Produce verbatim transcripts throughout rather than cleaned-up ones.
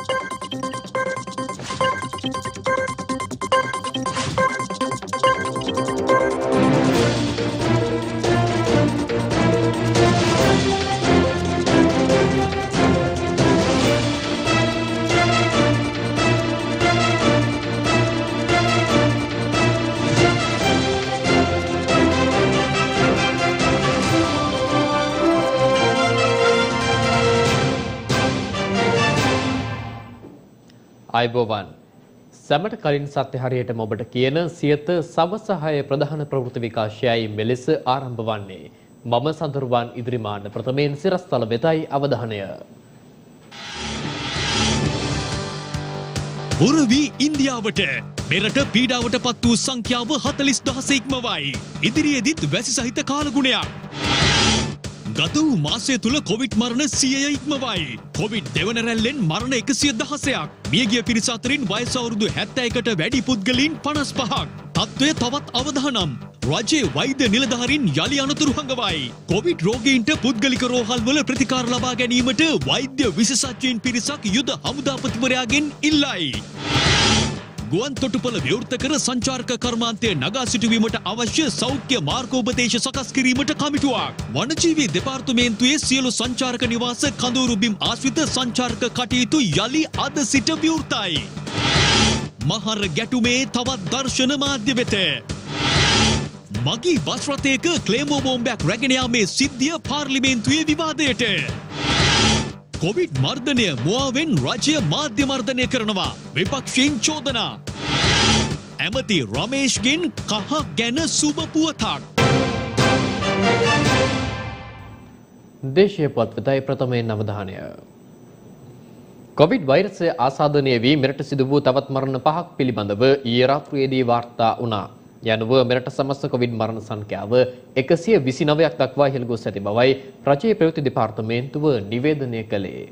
අයිබෝවන් සැමට කලින් සත්‍ය හරියටම ඔබට කියන සියත සවස හය ප්‍රධාන ප්‍රවෘත්ති විකාශයයි මෙලෙස ආරම්භ වන්නේ. මම සඳරුවන් ඉදිරිමාන ප්‍රථමයෙන් සිරස්තල වෙතයි අවධානය. පුරවි ඉන්දියාවට මෙරට පීඩාවට පත් වූ සංඛ්‍යාව හතළිස් දහස ඉක්මවයි. ඉදිරියේදීත් වැසි සහිත කාලගුණයක්. ගත වූ මාසය තුල කොවිඩ් මරණ සියය ඉක්මවයි. කොවිඩ් දෙවන රැල්ලෙන් මරණ එකසිය දහසක්. මියගිය පිරිස අතරින් වයස අවුරුදු හැත්තෑයකට වැඩි පුද්ගලයන් පනස් පහක්. තත්ත්වය තවත් අවදානම්. රජයේ වෛද්‍ය නිලධාරීන් යලි අනතුරු හංගවයි. කොවිඩ් රෝගීන්ට පුද්ගලික රෝහල් වල ප්‍රතිකාර ලබා ගැනීමට වෛද්‍ය විශේෂඥයින් පිරිසක් යුද හමුදාපතිවරයාගෙන් ඉල්ලයි. ගුවන් තොටුපළ විවෘත කර සංචාරක කර්මාන්තය නගා සිටුවීමට අවශ්‍ය සෞඛ්‍ය මාර්ගෝපදේශ සකස් කිරීමට කමිටුවක්. වනජීවී දෙපාර්තමේන්තුවේ සියලු සංචාරක නිවාස කඳවුරු බිම් ආශ්‍රිත සංචාරක කටයුතු යලි අද සිට විවෘතයි. මහර ගැටුමේ තවත් දර්ශන මාධ්‍ය වෙත. මගී බස් රථයක ක්ලේමෝ බෝම්බයක් රැගෙන යාමේ සිද්ධිය පාර්ලිමේන්තුවේ විවාදයට. කොවිඩ් මර්ධනය මුවාවෙන් රජය මාධ්‍ය මර්ධනය කරනවා. විපක්ෂයෙන් චෝදනා. ඇමති රමේෂ්ගෙන් කහ ගැන සුබ පුවතක්. දේශීය පුවත්පතයි ප්‍රථමයෙන් අවධානය. කොවිඩ් වෛරසය ආසාදනය වී මෙරට සිදු වූ තවත් මරණ පහක් පිළිබඳව ඊයේ රාත්‍රියේදී වාර්තා වුණා. යනුව මෙරට සමස්ත කොවිඩ් මරණ සංඛ්‍යාව එකසිය විසිනවයක් දක්වා ඉහළ ගොස් ඇති බවයි රජයේ ප්‍රවෘත්ති දෙපාර්තමේන්තුව නිවේදනය කළේ.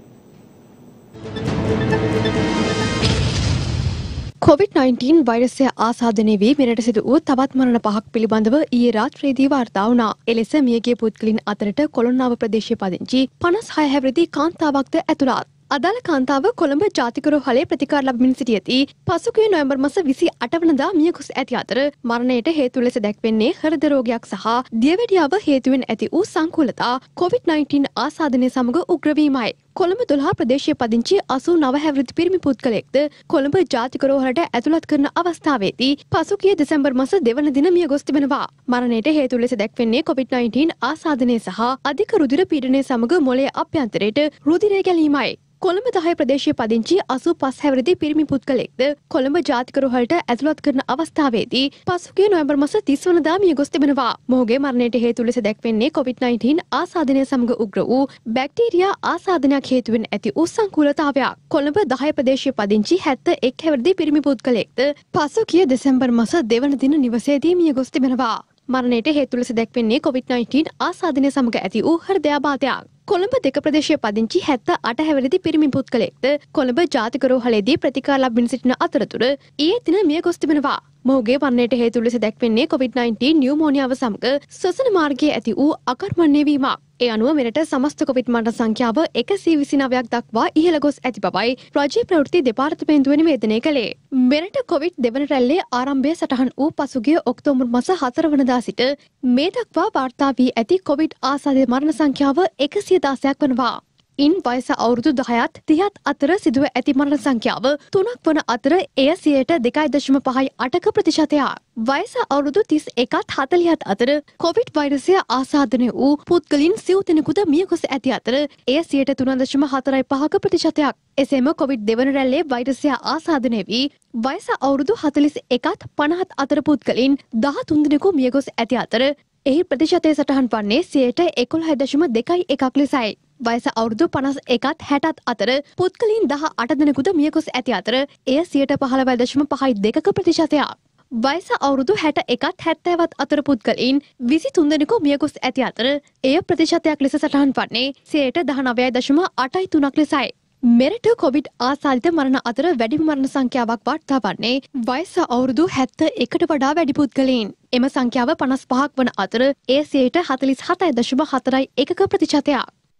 කොවිඩ් නයින්ටීන් වෛරසය ආසාදනය වී මෙරට සිදු වූ තවත් මරණ පහක් පිළිබඳව ඊයේ රාත්‍රියේදී වාර්තා වුණා. එලෙස මියගිය පුද්ගලයන් අතරට කොළොන්නාව ප්‍රදේශයේ පදිංචි පනස් හය හැවිරිදි කාන්තාවක්ද ඇතුළත්. අදාළ කාන්තාව කොළඹ ජාතික රෝහලේ ප්‍රතිකාර ලබමින් සිටියදී පසුගිය නොවැම්බර් මාස විසි අට වනදා මිය ගොස් ඇති අතර මරණයට හේතු ලෙස දැක්වෙන්නේ හෘද රෝගයක් සහ දියවැඩියාව හේතුවෙන් ඇති වූ සංකූලතා කොවිඩ් නයින්ටීන් ආසාදනය සමග උග්‍ර වීමයි. කොළඹ දොළහ ප්‍රදේශයේ පදිංචි අසූ නව හැවිරිදි පිරිමි පුද්ගලයෙක්ද කොළඹ ජාතික රෝහලට ඇතුළත් කරන අවස්ථාවේදී පසුගිය දෙසැම්බර් මාස දෙවන දින මිය ගොස් තිබෙනවා. මරණයට හේතු ලෙස දැක්වෙන්නේ කොවිඩ් නයින්ටීන් ආසාදනය සහ අධික රුධිර පීඩනය සමග මොළයේ අභ්‍යන්තරයට රුධිරය ගැලීමයි. කොළඹ දහය ප්‍රදේශයේ පදිංචි අසූ පස් හැවිරිදි පිරිමි පුද්ගලයෙක්ද කොළඹ ජාතික රෝහලට ඇතුළත් කරන අවස්ථාවේදී පසුගිය නොවැම්බර් මාස තිස් වනදා මිය ගොස් තිබෙනවා. මොහුගේ මරණයට හේතු ලෙස දැක්වෙන්නේ කොවිඩ් නයින්ටීන් ආසාදනය සමග උග්‍ර වූ බැක්ටීරියා ආසාදනයක් හේතුවෙන් ඇති වූ සංකූලතාවයක්. කොළඹ දහය ප්‍රදේශයේ පදිංචි හැත්තෑ එක් හැවිරිදි පිරිමි පුද්ගලයෙක්ද පසුගිය දෙසැම්බර් මාස දෙවන දින නිවසේදී මිය ගොස් තිබෙනවා. මරණයට හේතු ලෙස දැක්වෙන්නේ කොවිඩ් නයින්ටීන් ආසාදනය සමග ඇති වූ හෘදයාබාධයක්. කොළඹ දෙක ප්‍රදේශයේ පදිංචි හැත්තෑ අට හැවිරිදි පිරිමි පුද්ගලයෙක්ද කොළඹ ජාතික රෝහලේදී ප්‍රතිකාර ලබමින් සිටින අතරතුර ඊයේ දින මිය ගොස් තිබෙනවා. මොහුගේ මරණයට හේතු ලෙස දැක්වෙන්නේ කොවිඩ් නයින්ටීන් නියුමෝනියාව සමග ශ්වසන මාර්ගයේ ඇති වූ අකර්මණ්‍ය වීමක්. ඒ අනුව මෙරට සමස්ත කොවිඩ් මරණ සංඛ්‍යාව එකසිය විසිනවයක් දක්වා ඉහළ ගොස් ඇති බවයි රජයේ ප්‍රවෘත්ති දෙපාර්තමේන්තුව නිවේදනය කළේ. මෙරට කොවිඩ් දෙවන රැල්ලේ ආරම්භය සටහන් වූ පසුගිය ඔක්තෝබර් මාස හතර වනදා සිට මේ දක්වා වාර්තා වී ඇති කොවිඩ් ආසාදිත මරණ සංඛ්‍යාව එකසිය දහසක් වනවා. ඉන් වයස අවුරුදු දහයත් තිහත් අතර සිදුව ඇති මරණ සංඛ්‍යාව තුනක් වන අතර එය සියයට දෙකයි දශම පහයි අටක ප්‍රතිශතයක්. වයස අවුරුදු තිස් එකත් හතළිහත් අතර කොවිඩ් වෛරසය ආසාදනය වූ පුද්ගලින් සිව් දෙනෙකුද මිය ගොස් ඇති අතර එය සියයට තුන දශම හතරයි පහක ප්‍රතිශතයක්. එසේම කොවිඩ් දෙවන රැල්ලේ වෛරසය ආසාදනය වී වයස අවුරුදු හතළිස් එකත් පනහත් අතර පුද්ගලින් දහතුන් දෙනෙකු මිය ගොස් ඇති අතර එහි ප්‍රතිශතය සටහන් වන්නේ සියයට එකොළහ දශම දෙකයි එකක් ලෙසයි. වයස අවුරුදු පනස් එකත් හැටත් අතර පුද්ගලයන් දහ අට දෙනෙකුද මිය ගොස් ඇති අතර එය සියයට පහළොව දශම පහයි දෙකක ප්‍රතිශතයක්. වයස අවුරුදු හැට එකත් හැත්තෑවත් අතර පුද්ගලයන් විසි තුන් දෙනෙකු මිය ගොස් ඇති අතර එය ප්‍රතිශතයක් ලෙස සටහන් වන්නේ සියයට දහනවය දශම අටයි තුනක් ලෙසයි. මෙරට කොවිඩ් ආසාදිත මරණ අතර වැඩිම මරණ සංඛ්‍යාවක් වාර්තා වන්නේ වයස අවුරුදු හැත්තෑ එකට වඩා වැඩි පුද්ගලයන්. එම සංඛ්‍යාව පනස් පහක් වන අතර එය සියයට හතළිස් හතයි දශම හතරයි එකක ප්‍රතිශතයක්.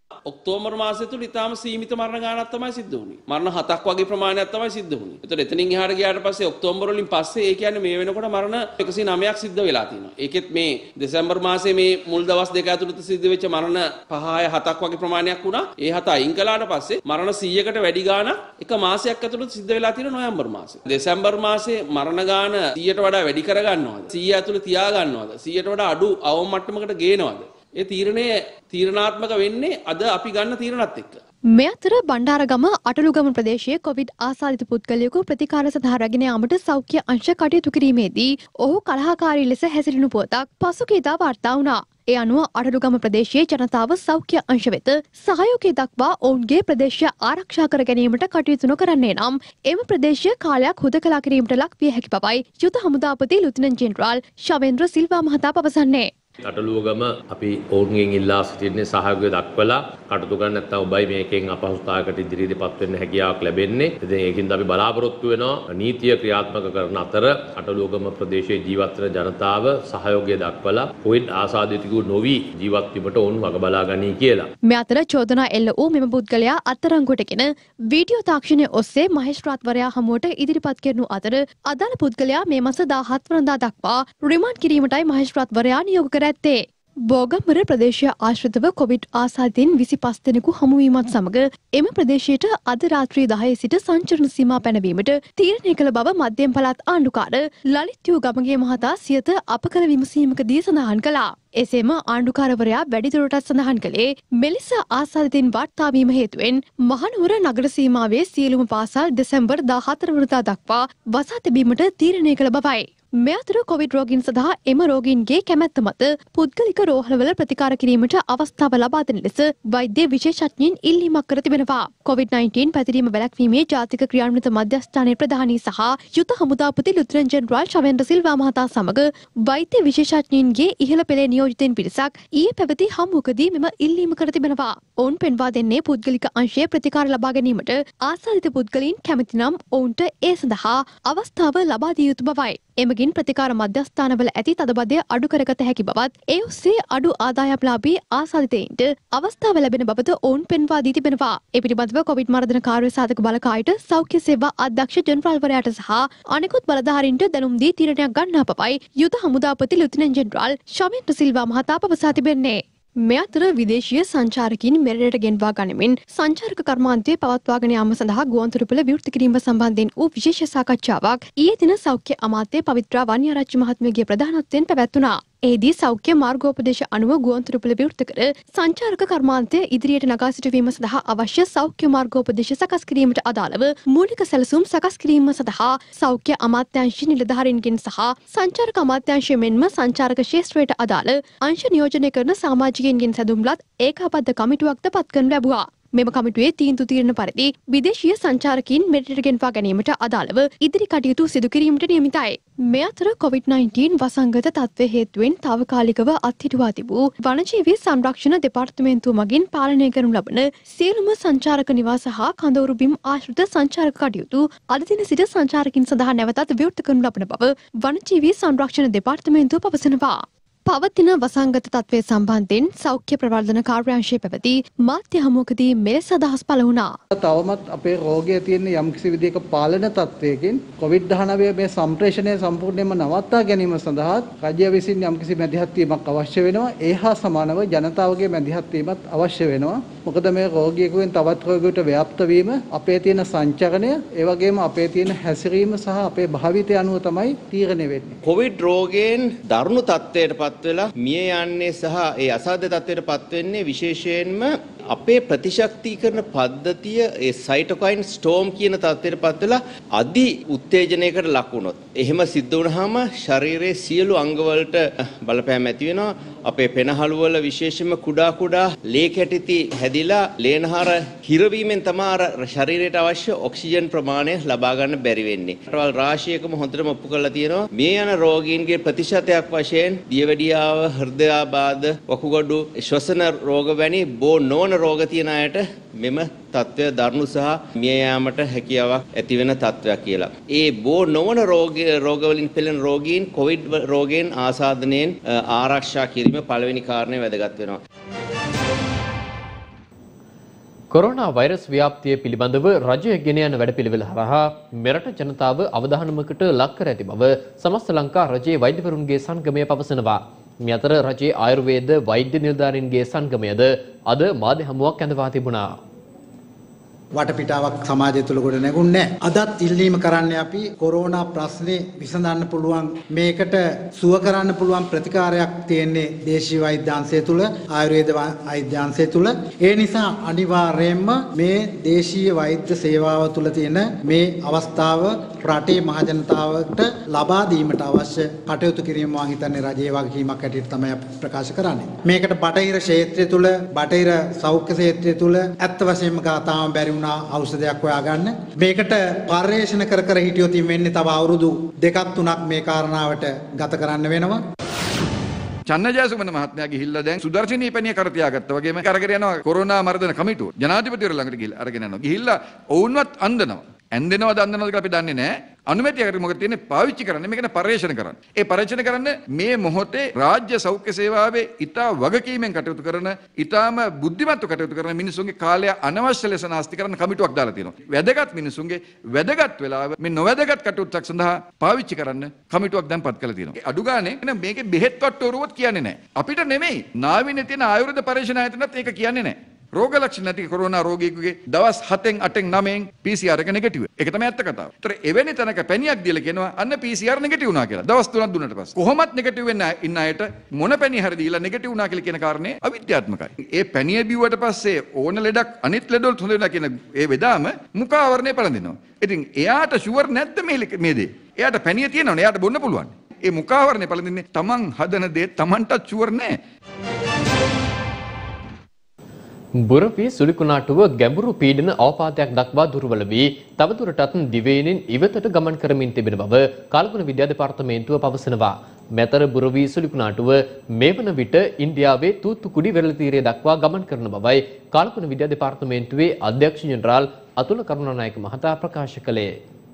ඔක්තෝබර් මාසය තුල ඉතාම සීමිත මරණ ගාණක් තමයි සිද්ධ වුනේ. මරණ හතක් වගේ ප්‍රමාණයක් තමයි සිද්ධ වුනේ. ඒතර එතනින් එහාට ගියාට පස්සේ ඔක්තෝබර් වලින් පස්සේ ඒ කියන්නේ මේ වෙනකොට මරණ එකසිය නවයක් සිද්ධ වෙලා තියෙනවා. ඒකෙත් මේ දෙසැම්බර් මාසයේ මේ මුල් දවස් දෙක ඇතුළත සිද්ධ වෙච්ච මරණ පහ හය හතක් වගේ ප්‍රමාණයක් වුණා. ඒ හත අයින් කළාට පස්සේ මරණ සීයකට වැඩි ගාණක් එක මාසයක් ඇතුළත සිද්ධ වෙලා තියෙන නොවැම්බර් මාසේ. දෙසැම්බර් මාසේ මරණ ගාණ සීයට වඩා වැඩි කර ගන්නවද? සීය ඇතුළත තියා ගන්නවද? සීයට වඩා අඩු අවම මට්ටමකට ගේනවද? ඒ තීරණය තීරණාත්මක වෙන්නේ අද අපි ගන්න තීරණත් එක්ක. මේ අතර බණ්ඩාරගම අටලුගම ප්‍රදේශයේ කොවිඩ් ආසාදිත පුද්ගලයෙකු ප්‍රතිකාර සඳහා රැගෙන යාමට සෞඛ්‍ය අංශ කටයුතු කිරීමේදී ඔහු කලහකාරී ලෙස හැසිරෙනු පුවතක් පසුගියදා වාර්තා වුණා. ඒ අනුව අටලුගම ප්‍රදේශයේ ජනතාව සෞඛ්‍ය අංශ වෙත සහයෝගය දක්වා ඔවුන්ගේ ප්‍රදේශය ආරක්ෂා කර ගැනීමට කටයුතු නොකරන්නේ නම් එම ප්‍රදේශය කාලයක් හුදකලා කිරීමට ලක් විය හැකි බවයි යුද හමුදාපති ලුතිනන්ට් ජෙනරාල් ශවේන්ද්‍ර සිල්වා මහතා පවසන්නේ. අටලුවගම අපි ඔවුන්ගෙන් ඉල්ලා සිටින්නේ සහයෝගය දක්වලා කටයුතු කරන්න නැත්නම් ඔබයි මේකෙන් අපහසුතාවයකට ඉදිරියටපත් වෙන්න හැකියාවක් ලැබෙන්නේ. ඉතින් ඒකින්ද අපි බලාපොරොත්තු වෙනවා නීතිය ක්‍රියාත්මක කරන අතර අටලුවගම ප්‍රදේශයේ ජීවත් වෙන ජනතාව සහයෝගය දක්වලා කොවිඩ් ආසාදිතකු නොවි ජීවත් වීමට ඔවුන් වග බලා ගනී කියලා. මේ අතර චෝදනා එල්ල වූ මෙම පුද්ගලයා අත්අඩංගුවටගෙන වීඩියෝ තාක්ෂණය ඔස්සේ මහේස්ත්‍රාත්වරයා හමුවට ඉදිරිපත් කරනු අතර අදාළ පුද්ගලයා මේ මාස දාහත් වනදා දක්වා රිමාන්ඩ් කිරීමටයි මහේස්ත්‍රාත්වරයා නියෝග කර ඇත්තේ. බෝගම්බර ප්‍රදේශය ආශ්‍රිතව කොවිඩ් ආසාදිතයින් විසිපස් දෙනෙකු හමුවීමත් සමග එම ප්‍රදේශයට අද රාත්‍රී දහය සිට සංචරණ සීමා පැනවීමට තීරණය කළ බව මධ්‍යම පළාත් ආණ්ඩුකාර ලලිත් යූ ගමගේ මහතා සියත අප කළ විමසීමකදී සඳහන් කළා. එසේම ආණ්ඩුකාරවරයා වැඩිදුරටත් සඳහන් කළේ මෙලෙස ආසාදිතයින් වාර්තා වීම හේතුවෙන් මහනුවර නගර සීමාවේ සියලුම පාසල් දෙසැම්බර් දාහතර වනදා දක්වා වසා තැබීමට තීරණය කළ බවයි. මේ අතර කොවිඩ් රෝගීන් සඳහා එම රෝගීන්ගේ කැමැත්ත මත පුද්ගලික රෝහලවල ප්‍රතිකාර කිරීමට අවස්ථාව ලබා දෙන ලෙස වෛද්‍ය විශේෂඥයින් ඉල්ලීමක් කර තිබෙනවා. කොවිඩ් නයින්ටීන් පැතිරීම වැළැක්වීමේ ජාතික ක්‍රියාන්විත මධ්‍යස්ථානයේ ප්‍රධානී සහ යුද හමුදාපති ලුතිනන්ට් ජෙනරාල් ශවේන්ද්‍ර සිල්වා මහතා සමග වෛද්‍ය විශේෂඥයින්ගේ ඉහළ පෙළේ නියෝජිතයින් පිරිසක් ඊයේ පැවති හමුවකදී මෙම ඉල්ලීම කර තිබෙනවා. ඔවුන් පෙන්වා දෙන්නේ පුද්ගලික අංශයේ ප්‍රතිකාර ලබා ගැනීමට ආසාදිත පුද්ගලයින් කැමති නම් ඔවුන්ට ඒ සඳහා අවස්ථාව ලබා දිය යුතු බවයි. එමගින් ප්‍රතිකාර මධ්‍යස්ථානවල ඇති තදබදය අඩු කරගත හැකි බවත් ඒ ඔස්සේ අඩු ආදායම්ලාභී ආසාදිතයින්ට අවස්ථාව ලැබෙන බවද ඔවුන් පෙන්වා දී තිබෙනවා. ඒ පිළිබඳව කොවිඩ් මර්ධන කාර්ය සාධක බලකායට සෞඛ්‍ය සේවා අධ්‍යක්ෂ ජෙනරාල්වරයාට සහ අනෙකුත් බලධාරීන්ට දැනුම් දී තීරණයක් ගන්නා බවයි යුද හමුදාපති ලුතිනන්ට් ජෙනරාල් ශවේන්ද්‍ර සිල්වා මහතා පවසා තිබෙන්නේ. මේ අතර විදේශීය සංචාරකින් මෙරටට ගෙන්වා ගනිමින් සංචාරක කර්මාන්තය පවත්වාගෙන යාම සඳහා ගුවන්තොටුපළ විවෘත කිරීම සම්බන්ධයෙන් වූ විශේෂ සාකච්ඡාවක් ඊයේ දින සෞඛ්‍ය අමාත්‍ය පවිත්‍රා වන්‍යාරච්චි මහත්මියගේ ප්‍රධානත්වයෙන් පැවැත්වුණා. එහිදී සෞඛ්‍ය මාර්ගෝපදේශ අනුව ගුවන්තොටුපළ විවෘත කර සංචාරක කර්මාන්තය ඉදිරියට නගා සිටුවීම සඳහා අවශ්‍ය සෞඛ්‍ය මාර්ගෝපදේශ සකස් කිරීමට අදාළව මූලික සැලසුම් සකස් කිරීම සඳහා සෞඛ්‍ය අමාත්‍යාංශ නිලධාරීන්ගෙන් සහ සංචාරක අමාත්‍යාංශය මෙන්ම සංචාරක ක්ෂේත්‍රයට අදාළ අංශ නියෝජනය කරන සමාජිකයන්ගෙන් සැදුම්ලත් ඒකාබද්ධ කමිටුවක්ද පත් කරනු ලැබුවා. මෙම කමිටුවේ තීන්දුව తీරන පරිදි විදේශීය සංචාරකීන් මෙරටට ගෙන්වා ගැනීමට අදාළව ඉදිරි කටයුතු සිදු කිරීමට නියමිතයි. මේ අතර කොවිඩ් නයින්ටීන් වසංගත තත්ත්වය හේතුවෙන් තාවකාලිකව අත්හිටුවා තිබූ වනජීවී සංරක්ෂණ දෙපාර්තමේන්තුව මගින් පාලනය කරනු ලබන සියලුම සංචාරක නිවාස හා කඳවුරු බිම් ආශ්‍රිත සංචාරක කටයුතු අද දින සිට සංචාරකින් සඳහා නැවතත් විවෘත කරනු ලබන බව වනජීවී සංරක්ෂණ දෙපාර්තමේන්තුව පවසනවා. පවතින වසංගත තත්ත්වය සම්බන්ධයෙන් සෞඛ්‍ය ප්‍රවර්ධන කාර්යාංශයේ පැවති මාධ්‍ය හමුවකදී මෙලෙස අදහස් පළ වුණා. තවමත් අපේ රෝගය තියෙන යම්කිසි විදිහක පාලන තත්ත්වයකින් කොවිඩ් දහනවය මේ සම්ප්‍රේෂණය සම්පූර්ණයෙන්ම නවත්තා ගැනීම සඳහා රජය විසින් යම්කිසි මැදිහත් වීමක් අවශ්‍ය වෙනවා. ඒ හා සමානව ජනතාවගේ මැදිහත් වීමත් අවශ්‍ය වෙනවා. මොකද මේ රෝගියෙකුෙන් තවත් රෝගියෙකුට ව්‍යාප්ත වීම අපේ තියෙන සංචරණය, ඒ වගේම අපේ තියෙන හැසිරීම සහ අපේ භාවිතය අනුව තමයි තීරණය වෙන්නේ. කොවිඩ් රෝගයෙන් දරුණු තත්ත්වයටපත් වෙලා මිය යන්නේ සහ ඒ අසාධ්‍ය තත්ත්වයටපත් වෙන්නේ විශේෂයෙන්ම අපේ ප්‍රතිශක්තිකරණ පද්ධතිය ඒ සයිටොකයින් ස්ටෝම් කියන තත්ත්වයටපත් වෙලා අධි උත්තේජනයකට ලක් වුණොත් එහෙම සිද්ධ වුණාම ශරීරයේ සියලු අංගවලට බලපෑම් ඇති වෙනවා. අපේ පෙනහළු වල විශේෂයෙන්ම කුඩා කුඩා ලේ කැටිති හැදිලා ලේනහර හිරවීමෙන් තමයි අර ශරීරයට අවශ්‍ය ඔක්සිජන් ප්‍රමාණය ලබා ගන්න බැරි වෙන්නේ. රටවල් රාශියකම හොඳටම ඔප්පු කරලා තියෙනවා මේ යන රෝගීන්ගේ ප්‍රතිශතයක් වශයෙන් දියවැඩියාව, හෘදයාබාධ, වකුගඩු, ශ්වසන රෝග වැනි බෝ නොවන රෝග තියෙන අයට මෙම තත්ත්වය දරුණු සහ මිය යාමට හැකියාවක් ඇති වෙන තත්ත්වයක් කියලා. ඒ බෝ නොවන රෝග රෝගවලින් පෙළෙන රෝගීන් කොවිඩ් රෝගයෙන් ආසාදනයෙන් ආරක්ෂා කිරීම පළවෙනි කාරණය වැදගත් වෙනවා. කොරෝනා වෛරස් ව්‍යාප්තිය පිළිබඳව රජය ගෙන යන වැඩපිළිවෙල හරහා මෙරට ජනතාව අවධානමකට ලක් කර ඇති බව සමස්ත ලංකා රජයේ වෛද්‍යවරුන්ගේ සංගමය පවසනවා. මේ අතර රජයේ ආයුර්වේද වෛද්‍ය නිලධාරීන්ගේ සංගමයද අද මාධ්‍ය හමුවක් ඇඳවා තිබුණා. වටපිටාවක් සමාජය තුළ ගොඩ නැගුණේ නැහැ. අදත් ඉල්ලීම කරන්නේ අපි කොරෝනා ප්‍රශ්නේ විසඳන්න පුළුවන් මේකට සුව කරන්න පුළුවන් ප්‍රතිකාරයක් තියෙන්නේ දේශීය වෛද්‍යාංශය තුළ ආයුර්වේද වෛද්‍යාංශය තුළ. ඒ නිසා අනිවාර්යයෙන්ම මේ දේශීය වෛද්‍ය සේවාව තුළ තියෙන මේ අවස්ථාව රටේ මහජනතාවට ලබා දීමට අවශ්‍ය කටයුතු කිරීම මම හිතන්නේ රජයේ වගකීමක් ඇටියට තමයි ප්‍රකාශ කරන්නේ. මේකට බටහිර ක්ෂේත්‍රය තුළ බටහිර සෞඛ්‍ය ක්ෂේත්‍රය තුළ ඇත්ත වශයෙන්ම ගාතාම බැරි ඖෂධයක් හොයාගන්න මේකට පර්යේෂණ කර කර හිටියොත් වෙන්නේ තව අවුරුදු දෙකක් තුනක් මේ කාරණාවට ගත කරන්න වෙනවා. චන්නජයසුමන මහත්මයා ගිහිල්ලා දැන් සුදර්ශනී පැණිය කර තියාගත්තා වගේම කරගෙන යනවා කොරෝනා මර්ධන කමිටුව ජනාධිපතිවරු ළඟට ගිහිල්ලා අරගෙන යනවා ගිහිල්ලා ඔවුන්වත් අන්දනවා ඇන්දෙනවද අන්දනවද කියලා අපි දන්නේ නැහැ. අනුමැතියකට මොකද තියෙන්නේ පාවිච්චි කරන්න මේකට පර්යේෂණ කරන්න. ඒ පර්යේෂණ කරන්න මේ මොහොතේ රාජ්‍ය සෞඛ්‍ය සේවාවේ ඉතා වගකීමෙන් කටයුතු කරන ඉතාම බුද්ධිමත්ව කටයුතු කරන මිනිසුන්ගේ කාලය අනවශ්‍ය ලෙස නාස්ති කරන කමිටුවක් දාලා තියෙනවා. වැදගත් මිනිසුන්ගේ වැදගත් වෙලාව මේ නොවැදගත් කටයුත්තක් සඳහා පාවිච්චි කරන්න කමිටුවක් දැන් පත් කරලා තියෙනවා. අඩු ගානේ මේකේ බෙහෙත් වට්ටෝරුවත් කියන්නේ නැහැ. අපිට නෙමෙයි නාවිනේ තියෙන ආයුර්වේද පර්යේෂණ ආයතනත් ඒක කියන්නේ නැහැ. රෝග ලක්ෂණ නැති කොරෝනා රෝගියෙකුගේ දවස් හතෙන් අටෙන් නවයෙන් පී සී ආර් එක නෙගටිව්. ඒක තමයි ඇත්ත කතාව. ඒතර එවැනි තැනක පැණියක් දීලා කියනවා අන්න පී සී ආර් නෙගටිව් වුණා කියලා. දවස් තුනක් දුන්නාට පස්සේ කොහොමත් නෙගටිව් වෙන්න ඉන්න අයට මොන පැණිය හරි දීලා නෙගටිව් වුණා කියලා කියන කාරණේ අවිද්‍යාත්මකයි. ඒ පැණිය බිව්වට පස්සේ ඕන ලෙඩක් අනිත් ලෙඩවලට හොඳ වෙනවා කියන ඒ වෙදාම මුඛ ආවරණය පළඳිනවා. ඉතින් එයාට ෂුවර් නැද්ද මේ මේ දේ? එයාට පැණිය තියෙනවනේ. එයාට බොන්න පුළුවන්. ඒ මුඛ ආවරණය පළඳින්නේ තමන් හදන දේ තමන්ටත් ෂුවර් නැහැ. බුරපි සුලිකුණාටුව ගැඹුරු පීඩන අවපාතයක් දක්වා දුර්වල වී තවදුරටත් දිවයිනෙන් ඉවතට ගමන් කරමින් තිබෙන බව කාල්ගුණ විද්‍යා දෙපාර්තමේන්තුව පවසනවා. මෙතර බුරවි සුලිකුණාටුව මේ වන විට ඉන්දියාවේ තූත්තුකුඩි වෙරළ තීරය දක්වා ගමන් කරන බවයි කාල්ගුණ විද්‍යා දෙපාර්තමේන්තුවේ අධ්‍යක්ෂ ජෙනරාල් අතුල කරුණානායක මහතා ප්‍රකාශ කළේ.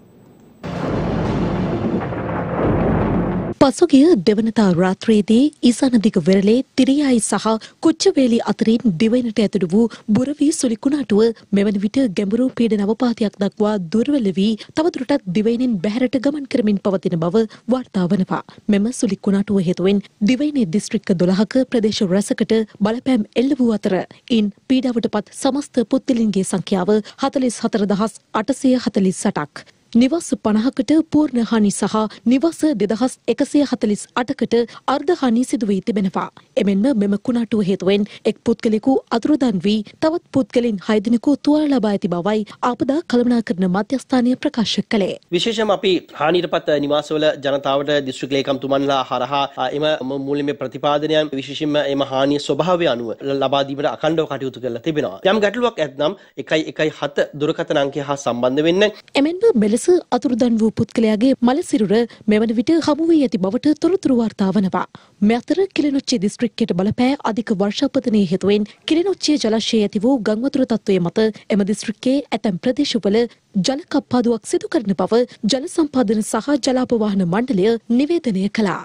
පසුගිය දෙවනතා රාත්‍රියේදී ඊසානදිග වෙරළේ තිරියායි සහ කුච්චවේලි අතරින් දිවයිනට ඇතුළු වූ බුරවි සුලිකුණාටුව මෙවන විට ගැඹුරු පීඩන අවපාතයක් දක්වා දුර්වල වී තවදුරටත් දිවයිනෙන් බැහැරට ගමන් කරමින් පවතින බව වාර්තා වනවා. මෙම සුලිකුණාටුව හේතුවෙන් දිවයිනේ දිස්ත්‍රික්ක දොළහක ප්‍රදේශ රැසකට බලපෑම් එල්ල වූ අතර ඉන් පීඩාවට පත් සමස්ත පුද්ගලයන්ගේ සංඛ්‍යාව හතළිස් හතර දහස් අටසිය හතළිස් අටක්. නිවාස පනහකට පූර්ණ හානි සහ නිවාස දෙදහස් එකසිය හතළිස් අටකට අර්ධ හානි සිදු වී තිබෙනවා. එමෙන්ම මෙම කුණාටුව හේතුවෙන් එක් පුද්ගලෙකු අතුරුදන් වී තවත් පුද්ගලයන් හය දෙනෙකු තුවාල ලබා ඇති බවයි ආපදා කළමනාකරණ මධ්‍යස්ථානය ප්‍රකාශ කළේ. විශේෂයෙන්ම අපි හානියටපත් නිවාසවල ජනතාවට දිස්ත්‍රික් ලේකම්තුමන්ලා හරහා එම මූලික ප්‍රතිපාදනයන් විශේෂයෙන්ම එම හානිය ස්වභාවය අනුව ලබා දීමට අඛණ්ඩව කටයුතු කරලා තිබෙනවා. යම් ගැටලුවක් ඇතනම් එකයි එකයි හත දුරකථන අංකය හා සම්බන්ධ වෙන්න. එමෙන්ම මෙලෙස අතුරුදන් වූ පුද්ගලයාගේ මල සිරුර මෙවන විට හමු වී ඇති බවට තොරතුරු වාර්තා වනවා. මේ අතර කිලිනොච්චිය දිස්ත්‍රික්කයට බලපෑ අධික වර්ෂාපතනයේ හේතුවෙන් කිලිනොච්චිය ජලාශයේ ඇති වූ ගම් වතුර තත්ත්වය මත එම දිස්ත්‍රික්කයේ ඇතැම් ප්‍රදේශවල ජල කප්පාදුවක් සිදු කරන බව ජල සම්පාදන සහ ජලාපවාහන මණ්ඩලය නිවේදනය කළා.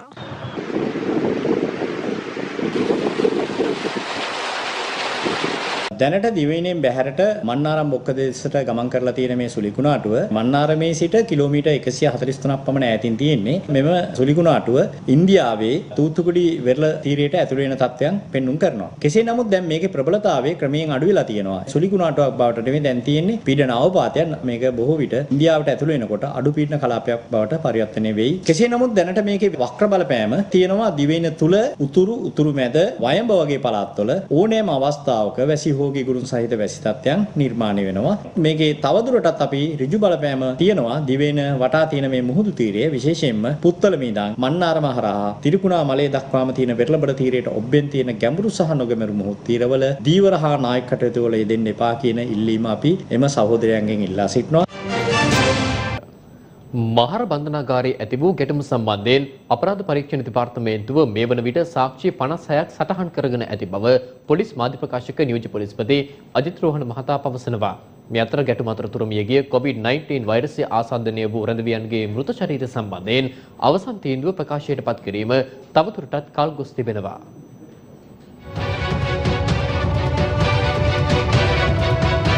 දැනට දිවයිනෙන් බැහැරට මන්නාරම් බොක්ක දෙසට ගමන් කරලා තියෙන මේ සුලිකුණාටුව මන්නාරමේ සිට කිලෝමීටර් එකසිය හතළිස් තුනක් පමණ ඈතින් තියෙන්නේ. මෙම සුලිකුණාටුව ඉන්දියාවේ තූත්තුකුඩි වෙරළ තීරයට ඇතුළු වෙන තත්ත්වයන් පෙන්눔 කරනවා. කෙසේ නමුත් දැන් මේකේ ප්‍රබලතාවය ක්‍රමයෙන් අඩු වෙලා තියෙනවා. සුලිකුණාටුවක් බවට නෙමෙයි දැන් තියෙන්නේ පීඩන අවපාතයක්. මේක බොහෝ විට ඉන්දියාවට ඇතුළු වෙනකොට අඩු පීඩන කලාපයක් බවට පරිවර්තනය වෙයි. කෙසේ නමුත් දැනට මේකේ වක්‍ර බලපෑම තියෙනවා දිවයින තුල උතුරු උතුරු මැද වයඹ වගේ පළාත්වල ඕනෑම අවස්ථාවක වැසි හෝ ගුරුන් සහිත වැසි තත්ත්වයන් නිර්මාණය වෙනවා. මේකේ තවදුරටත් අපි ඍජු බලපෑම තියෙනවා දිවයින වටා තියෙන මේ මුහුදු තීරය විශේෂයෙන්ම පුත්තලම ඉඳන් මන්නාරම හරහා තිරිකුණාමලේ දක්වාම තියෙන වෙරළබඩ තීරයට ඔබ්බෙන් තියෙන ගැඹුරු සහ නොගැඹුරු මුහුදු තීරවල දීවර හා නායක කටයුතු වල යෙදෙන්න එපා කියන ඉල්ලීම අපි එම සහෝදරයන්ගෙන් ඉල්ලා සිටිනවා. මහර බන්ධනාගාරයේ ඇති වූ ගැටුම සම්බන්ධයෙන් අපරාධ පරීක්ෂණ දෙපාර්තමේන්තුව මේ වන විට සාක්ෂි පනස් හයක් සටහන් කරගෙන ඇති බව පොලිස් මාධ්‍ය ප්‍රකාශක නියෝජ්‍ය පොලිස්පති අජිත් රෝහණ මහතා පවසනවා. මේ අතර ගැටුම අතරතුර මියගිය කොවිඩ් නයින්ටීන් වෛරසය ආසාදනය වූ රැඳවියන්ගේ මෘත ශරීර සම්බන්ධයෙන් අවසන් තීන්දුව ප්‍රකාශයට පත් කිරීම තවදුරටත් කල් ගොස් තිබෙනවා.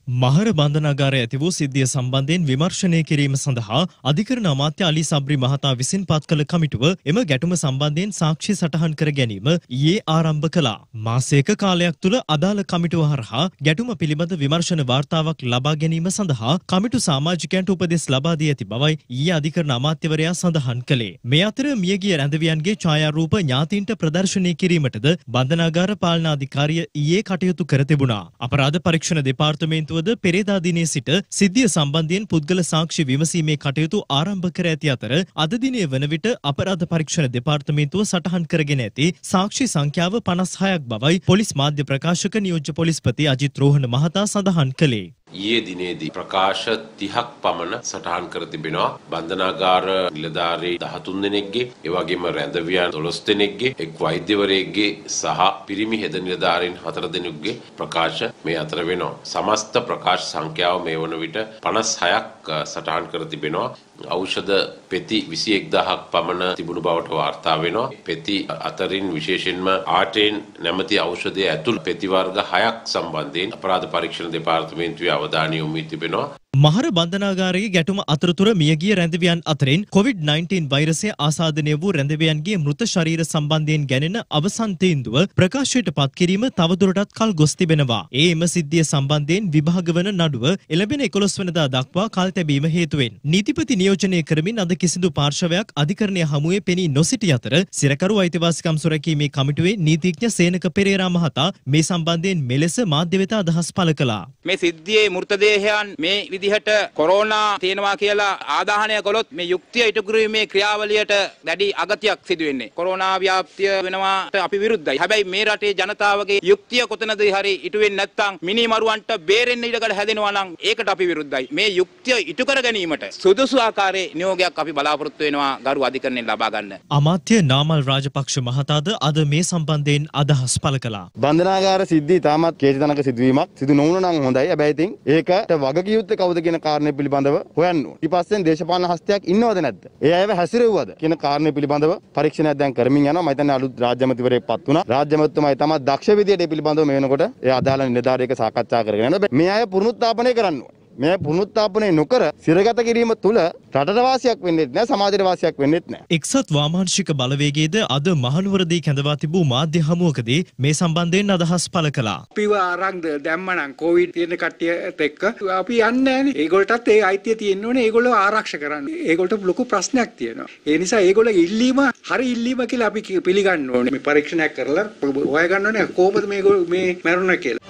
මහර බන්ධනාගාරය ඇති වූ සිද්ධිය සම්බන්ධයෙන් විමර්ශනය කිරීම සඳහා අධිකරණ අමාත්‍ය අලි සබ්රි මහතා විසින් පත් කළ කමිටුව එම ගැටුම සම්බන්ධයෙන් සාක්ෂි සටහන් කර ගැනීම ඊයේ ආරම්භ කළා. මාසයක කාලයක් තුළ අදාළ කමිටුව හරහා ගැටුම පිළිබඳ විමර්ශන වාර්තාවක් ලබා ගැනීම සඳහා කමිටු සමාජිකයන්ට උපදෙස් ලබා දී ඇති බවයි ඊයේ අධිකරණ අමාත්‍යවරයා සඳහන් කළේ. මේ අතර මියගිය රැඳවියන්ගේ ඡායාරූප ඥාතීන්ට ප්‍රදර්ශනය කිරීමටද බන්ධනාගාර පාලනාධිකාරිය ඊයේ කටයුතු කර තිබුණා. අපරාධ පරීක්ෂණ දෙපාර්තමේන්තුව ද පෙරේදා දිනේ සිට සිද්ධිය සම්බන්ධයෙන් පුද්ගල සාක්ෂි විමසීමේ කටයුතු ආරම්භ කර ඇති අතර අද දිනේ වන විට අපරාධ පරීක්ෂණ දෙපාර්තමේන්තුව සටහන් කරගෙන ඇති සාක්ෂි සංඛ්‍යාව පනස් හයක් බවයි පොලිස් මාධ්‍ය ප්‍රකාශක නියෝජ්‍ය පොලිස්පති අජිත් රෝහණ මහතා සඳහන් කළේ. ඊයේ දිනේදී ප්‍රකාශ තිහක් පමණ සටහන් කර තිබෙනවා. බන්ධනාගාර නිලධාරී දහතුන් දෙනෙක්ගේ, ඒ වගේම රැඳවියන් දොළොස් දෙනෙක්ගේ, එක් වෛද්‍යවරයෙක්ගේ සහ පිරිමි හෙද නිලධාරීන් හතර දෙනෙකුගේ ප්‍රකාශ මේ අතර වෙනවා. සමස්ත ප්‍රකාශ සංඛ්‍යාව මේ වන විට පනස් හයක් සටහන් කර තිබෙනවා. ඖෂධ පෙති විසි එක් දහසක් පමණ තිබුණු බවට වාර්තා වෙනවා. පෙති අතරින් විශේෂයෙන්ම ආටේන් නැමැති ඖෂධය ඇතුළු පෙති වර්ග හයක් සම්බන්ධයෙන් අපරාධ පරීක්ෂණ දෙපාර්තමේන්තුවේ අවධානය යොමු තිබෙනවා. මහර බන්ධනාගාරයේ ගැටුම අතරතුර මියගිය රැඳවියන් අතරින් කොවිඩ් නයින්ටීන් වෛරසය ආසාදනය වූ රැඳවියන්ගේ මෘත ශරීර සම්බන්ධයෙන් ගැනෙන අවසන් තීන්දුව ප්‍රකාශයට පත් කිරීම තවදුරටත් කල් ගොස් තිබෙනවා. ඒ එම සිද්ධිය සම්බන්ධයෙන් විභාග වන නඩුව එළඹෙන එකොළොස් වෙනිදා දක්වා කල් තැබීම හේතුවෙන් නීතිපති නියෝජනය කරමින් අද කිසිදු පාර්ශවයක් අධිකරණය හමුවේ පෙනී නොසිටි අතර සිරකරු අයිතිවාසිකම් සුරැකීමේ කමිටුවේ නීතිඥ සේනක පෙරේරා මහතා මේ සම්බන්ධයෙන් මෙලෙස මාධ්‍ය වෙත අදහස් පළ කළා. මේ සිද්ධියේ මෘතදේහයන් මේ විදිහට කොරෝනා තියෙනවා කියලා ආදාහනය කළොත් මේ යුක්තිය ඉටු කිරීමේ ක්‍රියාවලියට දැඩි අගතියක් සිදු වෙන්නේ. කොරෝනා ව්‍යාප්තිය වෙනවාට අපි විරුද්ධයි. හැබැයි මේ රටේ ජනතාවගේ යුක්තිය කොතනදී හරි ඉටු වෙන්නේ නැත්නම් මිනිමරුවන්ට බේරෙන්න ඉඩකඩ හැදෙනවා නම් ඒකට අපි විරුද්ධයි. මේ යුක්තිය ඉටු කර ගැනීමට සුදුසු ආකාරයේ නියෝගයක් අපි බලාපොරොත්තු වෙනවා ගරු අධිකරණයෙන් ලබා ගන්න. අමාත්‍ය නාමල් රාජපක්ෂ මහතාද අද මේ සම්බන්ධයෙන් අදහස් පළ කළා. බන්ධනාගාර සිද්ධිය තාමත් කේන්ද්‍රජනක සිදුවීමක්. සිදු නොවුන නම් හොඳයි. හැබැයි ඉතින් ඒකට වගකියුත්තේ කවුද කියන කාරණය පිළිබඳව හොයන්න ඕනේ. ඊපස්සෙන් දේශපාලන හස්තයක් ඉන්නවද නැද්ද? ඒ අයව හැසිරෙව්වද කියන කාරණය පිළිබඳව පරීක්ෂණයක් දැන් කරමින් යනවා. මම හිතන්නේ අලුත් රාජ්‍ය ඇමතිවරයෙක් පත් වුණා. රාජ්‍ය ඇමතිතුමා තමයි දක්ෂ විදියට ඒ පිළිබඳව මේ වෙනකොට ඒ අදාළ නිලධාරියෙක් සාකච්ඡා කරගෙන යනවා. මේ අය පුනරුත්ථාපනය කරන්න ඕනේ. මේ පුනරුත්ථාපනය නොකර සිරගත කිරීම තුළ රටට වාසියක් වෙන්නේ නැහැ, සමාජයට වාසියක් වෙන්නේ නැහැ. එක්සත් වාමාංශික බලවේගයේද අද මහනුවරදී කැඳවා තිබූ මාධ්‍ය හමුවකදී මේ සම්බන්ධයෙන් අදහස් පළ කළා. අපිව අරන් දැම්මනම් කොවිඩ් තියෙන කට්ටියත් එක්ක අපි යන්නේ නැහනේ. ඒගොල්ලන්ටත් ඒ අයිතිය තියෙන්න ඕනේ. ඒගොල්ලෝ ආරක්ෂා කරන්න. ඒගොල්ලන්ට ලොකු ප්‍රශ්නයක් තියෙනවා. ඒ නිසා ඒගොල්ලෝ ඉල්ලීම හරි ඉල්ලීම කියලා අපි පිළිගන්න ඕනේ. මේ පරීක්ෂණයක් කරලා හොයාගන්න ඕනේ කොහොමද මේගොල්ලෝ මේ මරුණා කියලා.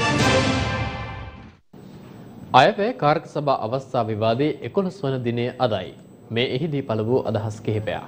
අයවැය කාර්ක සභා අවස්ථා විවාදයේ එකොළොස් වන දිනය අදයි. මේ එහිදී පළ වූ අදහස් කිහිපයක්.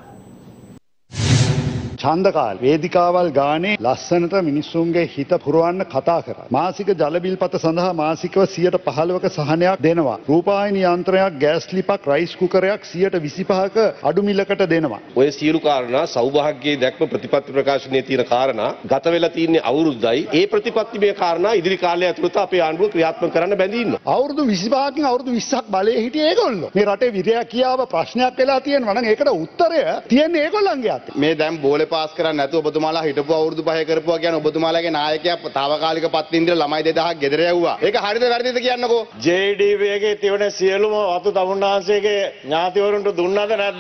ඡන්දකාල වේදිකාවල් ගානේ ලස්සනට මිනිස්සුන්ගේ හිත පුරවන්න කතා කරා. මාසික ජල බිල් පත සඳහා මාසිකව සියයට පහළොවක සහනයක් දෙනවා. රූපවාහිනී යන්ත්‍රයක්, ගෑස් ලිපක්, රයිස් කුකරයක් සියයට විසිපහක අඩු මිලකට දෙනවා. ඔය සියලු කාරණා සෞභාග්‍යයේ දැක්ම ප්‍රතිපත්ති ප්‍රකාශනයේ තියෙන කාරණා ගත වෙලා තියෙන්නේ අවුරුද්දයි. ඒ ප්‍රතිපත්ති මේ කාරණා ඉදිරි කාලය ඇතුළත අපේ ආණ්ඩුව ක්‍රියාත්මක කරන්න බැඳී ඉන්නවා. අවුරුදු විසිපහකින් අවුරුදු විස්සක් බලයේ හිටියේ ඒගොල්ලෝ. මේ රටේ විරයාකියාව ප්‍රශ්නයක් වෙලා තියෙනවා නම් ඒකට උත්තරය තියෙන්නේ ඒගොල්ලන්ගේ අතේ. මේ දැන් බෝලේ පාස් කරන්නේ නැතුව ඔබතුමාලා හිටපු අවුරුදු පහේ කරපුවා කියන්නේ ඔබතුමාලාගේ නායකයා තාවකාලික පත්ති ඉඳලා ළමයි දෙදහසක් ගෙදර යවුවා. ඒක හරිද වැරදිද කියන්නකෝ. ජේ ඩී පී එකේ තිබෙන සියලුම වතු තමුන්නාංශයේ ඥාතිවරුන්ට දුන්නද නැද්ද?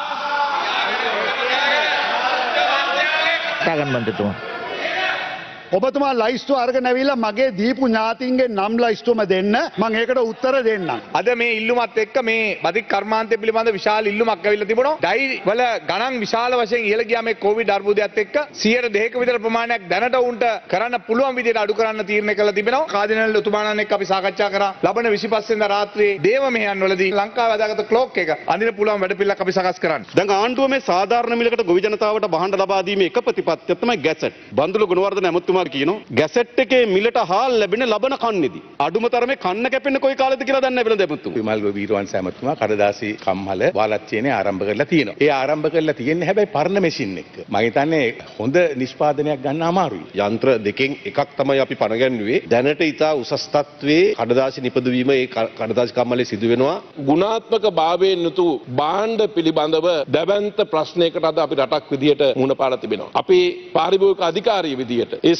ගන්න මන්ත්‍රීතුමා. ඔබතුමා ලයිස්තු අරගෙන ඇවිල්ලා මගේ දීපු ඥාතින්ගේ නම් ලයිස්තුවම දෙන්න මම ඒකට උත්තර දෙන්නම්. අද මේ ඉල්ලුමත් එක්ක මේ බදික් කර්මාන්තය පිළිබඳ විශාල ඉල්ලුමක් ඇවිල්ලා තිබුණා. ඩයි වල ගණන් විශාල වශයෙන් ඉහළ ගියා මේ කොවිඩ් අර්බුදයත් එක්ක සියයට දෙකක විතර ප්‍රමාණයක් දැනට උන්ට කරන්න පුළුවන් විදිහට අඩු කරන්න තීරණය කළා තිබෙනවා. කාදිනල් ඔතුමාණන් එක්ක අපි සාකච්ඡා කරා. ලබන විසිපහ වෙනිදා රාත්‍රියේ දේව මෙහෙයන් වලදී ලංකාවේ අදාගත ක්ලොක් එක අඳින පුළුවන් වැඩපිළිවෙලක් අපි සකස් කරන්න. දැන් ආණ්ඩුව මේ සාධාරණ මිලකට ගොවි ජනතාවට බහඬ ලබා දීමේ එක ප්‍රතිපත්තිය තමයි ගැසට්. බන්දුල ගුණවර්ධන ඇමතුමා කියනවා ගැසට් එකේ මිලට හාල් ලැබෙන ලබන කන්නේදී අඩුම තරමේ කන්න කැපෙන්නේ කොයි කාලෙද කියලා දන්නේ නැහැ වෙන දෙමුතුමා. විමල් වීරවංශ ඇමතුමා කඩදාසි කම්හල වාලච්චේනේ ආරම්භ කරලා තියෙනවා. ඒ ආරම්භ කරලා තියෙන්නේ හැබැයි පරණ මැෂින් එක. මම හිතන්නේ හොඳ නිෂ්පාදනයක් ගන්න අමාරුයි. යන්ත්‍ර දෙකෙන් එකක් තමයි අපි පනගන්නුවේ. දැනට ඉතා උසස් තත්ත්වයේ කඩදාසි නිපදවීම ඒ කඩදාසි කම්මලේ සිදු වෙනවා. ගුණාත්මක භාවයෙන් යුතු භාණ්ඩ පිළිබඳව දැවැන්ත ප්‍රශ්නයකට අද අපි රටක් විදියට මුහුණ පාලා තිබෙනවා. අපි පාරිභෝගික අධිකාරිය විදියට ඒ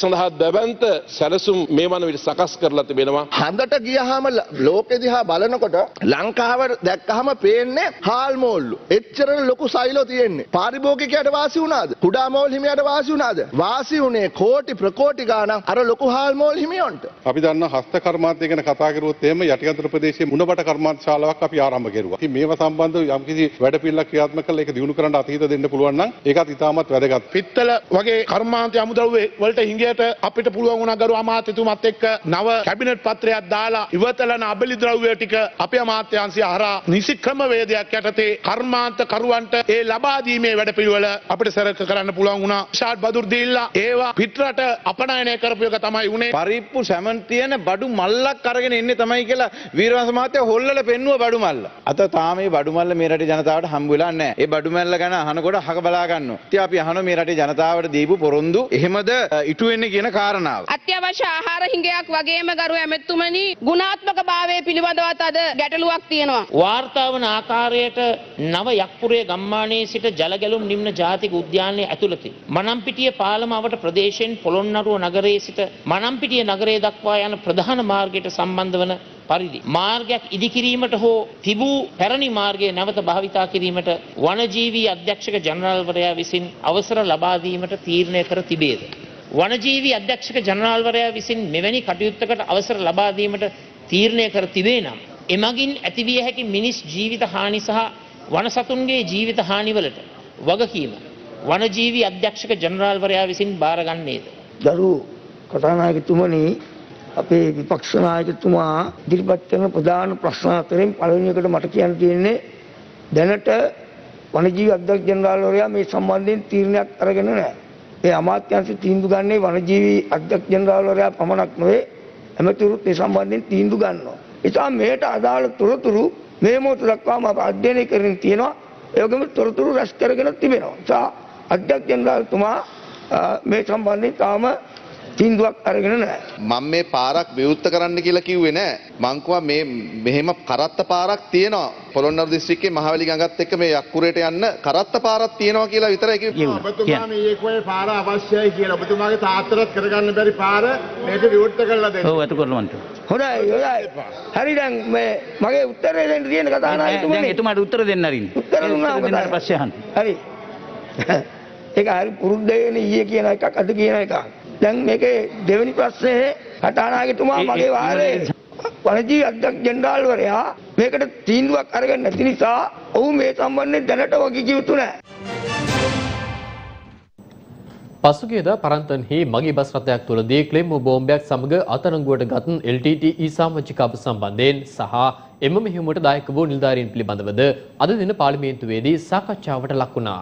සඳහා දැවන්ත සැලසුම් මේ වන විට සකස් කරලා තිබෙනවා. හන්දට ගියහම ලෝකෙ දිහා බලනකොට ලංකාව දැක්කහම පේන්නේ හාල් මෝල්ලු. එච්චර ලොකු සෛලෝ තියෙන්නේ. පාරිභෝගිකයට වාසි වුණාද? කුඩා මෝල් හිමියට වාසි වුණාද? වාසි වුණේ කෝටි ප්‍රකෝටි ගාණක් අර ලොකු හාල් මෝල් හිමියන්ට. අපි දන්නා හස්ත කර්මාන්තය ගැන කතා කරුවොත් එහෙම යටිගතර ප්‍රදේශයේ මුණබට කර්මාන්ත ශාලාවක් අපි ආරම්භ කෙරුවා. ඉතින් මේවා සම්බන්ධව යම්කිසි වැඩපිළිවෙලක් ක්‍රියාත්මක කරලා ඒක දියුණු කරන්න අතීත දෙන්න පුළුවන් නම් ඒකත් ඉතාමත් වැදගත්. පිත්තල වගේ කර්මාන්ත අමුද්‍රව්‍ය වලට හිඟයට අපිට පුළුවන් වුණා ගරු අමාත්‍යතුමත් එක්ක නව කැබිනට් පත්‍රයක් දාලා ඉවතලන අබලි ද්‍රව්‍ය ටික අපේ අමාත්‍යාංශය හරහා නිසි ක්‍රමවේදයක් යටතේ කර්මාන්ත කරුවන්ට ඒ ලබා දීමේ වැඩපිළිවෙල අපිට සරක කරන්න පුළුවන් වුණා. ෂාඩ් බදුර් දීලා ඒවා පිටරට අපනයනය කරපු එක තමයි උනේ. පරිප්පු සැමන් තියෙන බඩු මල්ලක් අරගෙන එන්නේ තමයි කියලා වීරවංශ මහත්තයා හොල්ලලා පෙන්නුව බඩු මල්ල. අත තාම මේ බඩු මල්ල මේ රටේ ජනතාවට හම්බ වෙලා නැහැ. ඒ බඩු මල්ල ගැන අහනකොට අහක බලා ගන්නවා. ඉතින් අපි අහනවා මේ රටේ ජනතාවට දීපු පොරොන්දු එහෙමද ඉටු වෙන්නේ කියන කාරණාව. අත්‍යවශ්‍ය ආහාර හිඟයක් වගේම ගරු ඇමතුමනි ගුණාත්මක භාවය පිළිබඳවත් අද ගැටලුවක් තියෙනවා. වාර්තා වන ආකාරයට නව යක්පුරේ ගම්මානයේ සිට ජලගැලුම් නිම්න ජාතික උද්‍යානයේ ඇතුළතේ මනම්පිටිය පාලම අවට ප්‍රදේශයෙන් පොළොන්නරුව නගරයේ සිට මනම්පිටිය නගරය දක්වා යන ප්‍රධාන මාර්ගයට සම්බන්ධ වන පරිදි මාර්ගයක් ඉදිකිරීමට හෝ තිබූ පැරණි මාර්ගය නැවත භාවිතා කිරීමට වනජීවී අධ්‍යක්ෂක ජනරාල්වරයා විසින් අවසර ලබා දීමට තීරණය කර තිබේද? වනජීවී අධ්‍යක්ෂක ජනරාල්වරයා විසින් මෙවැනි කටයුත්තකට අවසර ලබා දීමට තීරණය කර තිබේ නම් එමගින් ඇතිවිය හැකි මිනිස් ජීවිත හානි සහ වනසතුන්ගේ ජීවිත හානිවලට වගකීම වනජීවී අධ්‍යක්ෂක ජනරාල්වරයා විසින් බාරගන්නේද? දරු කතානායකතුමනි, අපේ විපක්ෂ නායකතුමා ඉදිරිපත් කරන ප්‍රධාන ප්‍රශ්න අතරින් පළවෙනි එකට මට කියන්න තියෙන්නේ දැනට වනජීවි අධ්‍යක්ෂ ජනරාල්වරයා මේ සම්බන්ධයෙන් තීරණයක් අරගෙන නැහැ. ඒ අමාත්‍යාංශ තීන්දුව ගන්නේ වනජීවි අධ්‍යක්ෂ ජනරාල්වරයා පමණක් නෙවෙයි, එමෙතුරුත් මේ සම්බන්ධයෙන් තීන්දුව ගන්නවා. ඒසම මේට අදාළ තොරතුරු මේ මොහොත දක්වාම අප අධ්‍යයනය කරමින් තියෙනවා. ඒ වගේම තොරතුරු රැස් කරගෙන තිබෙනවා. සා අධ්‍යක්ෂ ජනරාල්තුමා මේ සම්බන්ධයෙන් තාම තීන්දුවක් අරගෙන නැහැ. මම මේ පාරක් විවෘත කරන්න කියලා කිව්වේ නෑ. මං කිව්වා මේ මෙහෙම කරත්ත පාරක් තියෙනවා. පොළොන්නරු දිස්ත්‍රික්කයේ මහවැලි ගඟත් එක්ක මේ යක්කුරේට යන්න කරත්ත පාරක් තියෙනවා කියලා විතරයි කිව්වේ. ඔබතුමා මේ කොයි පාර අවශ්‍යයි කියලා ඔබතුමාගේ තාත්තටත් කරගන්න බැරි පාර මේක විවෘත කරලා දෙන්න. ඔව් අත කරලවන්ට. හොඳයි හොඳයි. හරි දැන් මේ මගේ උත්තරේ දෙන්න තියෙන කතාව නයි. දැන් එතුමාට උත්තර දෙන්න අරින්න. උත්තර දුන්නා දෙන්නාට පස්සේ අහන්න. හරි. ඒක හරි පුරුද්දේනේ ඊයේ කියන එකක් අද කියන එකක්. දැන් මේකේ දෙවෙනි ප්‍රශ්නේ කතානායකතුමා මගේ වාරේ වනජීවි අධ්‍යක්ෂ ජනරාල්වරයා මේකට තීන්දුවක් අරගෙන නැති නිසා ඔහු මේ සම්බන්ධයෙන් දැනට වගකීම් යුතු නැහැ. පසුගියදා පරන්තන්හි මගී බස් රථයක් තුළදී ක්ලේමෝ බෝම්බයක් සමග අත්අඩංගුවට ගත් එල් ටී ටී ඊ සමාජික අප සම්බන්ධයෙන් සහ එම මෙහෙයුමට දායක වූ නිලධාරීන් පිළිබඳවද අද දින පාර්ලිමේන්තුවේදී සාකච්ඡාවට ලක් වුණා.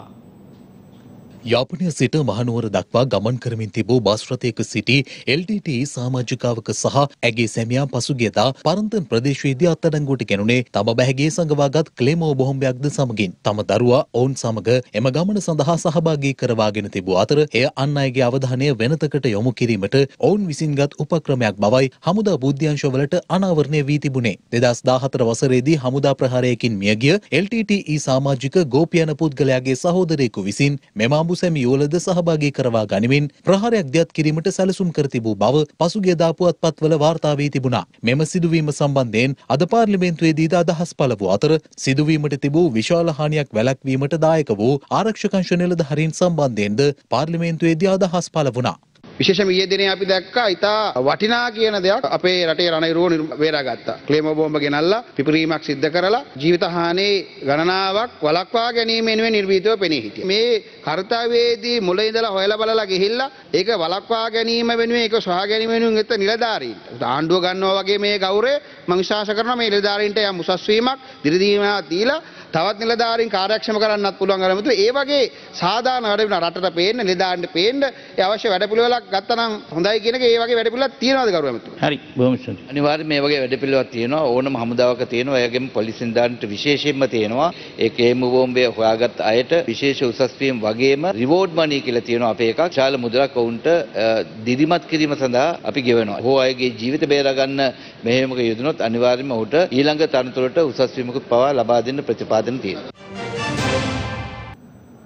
යාපනය සිට මහනුවර දක්වා ගමන් කරමින් තිබූ බස් රථයක සිටි එල් ටී ටී ඊ සමාජිකාවක සහ ඇගේ සැමියා පසුගියදා පරන්තන් ප්‍රදේශයේදී අත්අඩංගුවට ගැනුණේ තම බැහැගේ සඟවාගත් ක්ලේමෝ බෝම්බයක්ද සමගින්. තම දරුවා ඔවුන් සමග එම ගමන සඳහා සහභාගී කරවාගෙන තිබූ අතර එය අන් අයගේ අවධානය වෙනතකට යොමු කිරීමට ඔවුන් විසින්ගත් උපක්‍රමයක් බවයි හමුදා බුද්ධ්‍යංශවලට අනාවරණය වී තිබුණේ. දෙදහස් දාහතර වසරේදී හමුදා ප්‍රහාරයකින් මියගිය එල් ටී ටී ඊ සමාජික ගෝපියන පුද්ගලයාගේ සහෝදරයෙකු විසින් මෙම සැමියෝලද සහභාගී කරවා ගනිමින් ප්‍රහාරයක් දියත් කිරීමට සැලසුම් කර තිබූ බව පසුගියදා පුවත්පත්වල වාර්තා වී තිබුණා. මෙම සිදුවීම සම්බන්ධයෙන් අද පාර්ලිමේන්තුවේදී අදහස් පළ වූ අතර සිදුවීමට තිබූ විශාල හානියක් වැළැක්වීමට දායක වූ ආරක්ෂක අංශ නිලධාරීන් සම්බන්ධයෙන්ද පාර්ලිමේන්තුවේදී අදහස් පළ වුණා. විශේෂම ඊයේ දිනේ අපි දැක්කා ඉතා වටිනා කියන දෙයක් අපේ රටේ රණවිරුව බේරාගත්තා. ක්ලේමෝ බෝම්බ ගෙනල්ලා පිපිරීමක් සිද්ධ කරලා ජීවිත හානි ගණනාවක් වළක්වා ගැනීම වෙනුවෙන් නිර්භීතව පෙනී හිටියා. මේ කාර්යවේදී මුල ඉඳලා හොයලා බලලා ගිහිල්ලා ඒක වළක්වා ගැනීම වෙනුවෙන් ඒක සොයා ගැනීම වෙනුවෙන් එත නිලධාරීන් ආණ්ඩුව ගන්නවා වගේ මේ ගෞරවය මම විශ්වාස කරනවා මේ නිලධාරීන්ට යම් උසස් වීමක් දිරිදීමක් දීලා තවත් නිලධාරීන් කාර්යක්ෂම කරන්නත් පුළුවන් අරමුතු ඒ වගේ සාධාරණ වැඩ වෙන රටට පේන්න නිලධාරීන්ට පේන්න ඒ අවශ්‍ය වැඩපිළිවෙලක් ගත්තා නම් හොඳයි කියන එක ඒ වගේ වැඩපිළිවෙලක් තියනවාද ගෞරව ඇමතුමනි? හරි බොහොම ස්තුතියි. අනිවාර්යයෙන් මේ වගේ වැඩපිළිවෙලක් තියෙනවා ඕනම හමුදාවක තියෙනවා ඒ වගේම පොලිස් නිලධාරීන්ට විශේෂයෙන්ම තියෙනවා ඒ ක්ලේමෝ බෝම්බය හොයාගත් අයට විශේෂ උසස් වීම වගේම රිවෝඩ් මනි කියලා තියෙනවා අපේ එකක් ශාල මුදලක් වුන්ට දිදිමත් කිරීම සඳහා අපි ගෙවනවා. හෝ අයගේ ජීවිත බේරා ගන්න මෙහෙමක යෙදුනොත් අනිවාර්යයෙන්ම ඔහුට ඊළඟ තනතුරට උසස් වීමකුත් පවා ලබා දෙන්න ප්‍රතිපාදන තියෙනවා.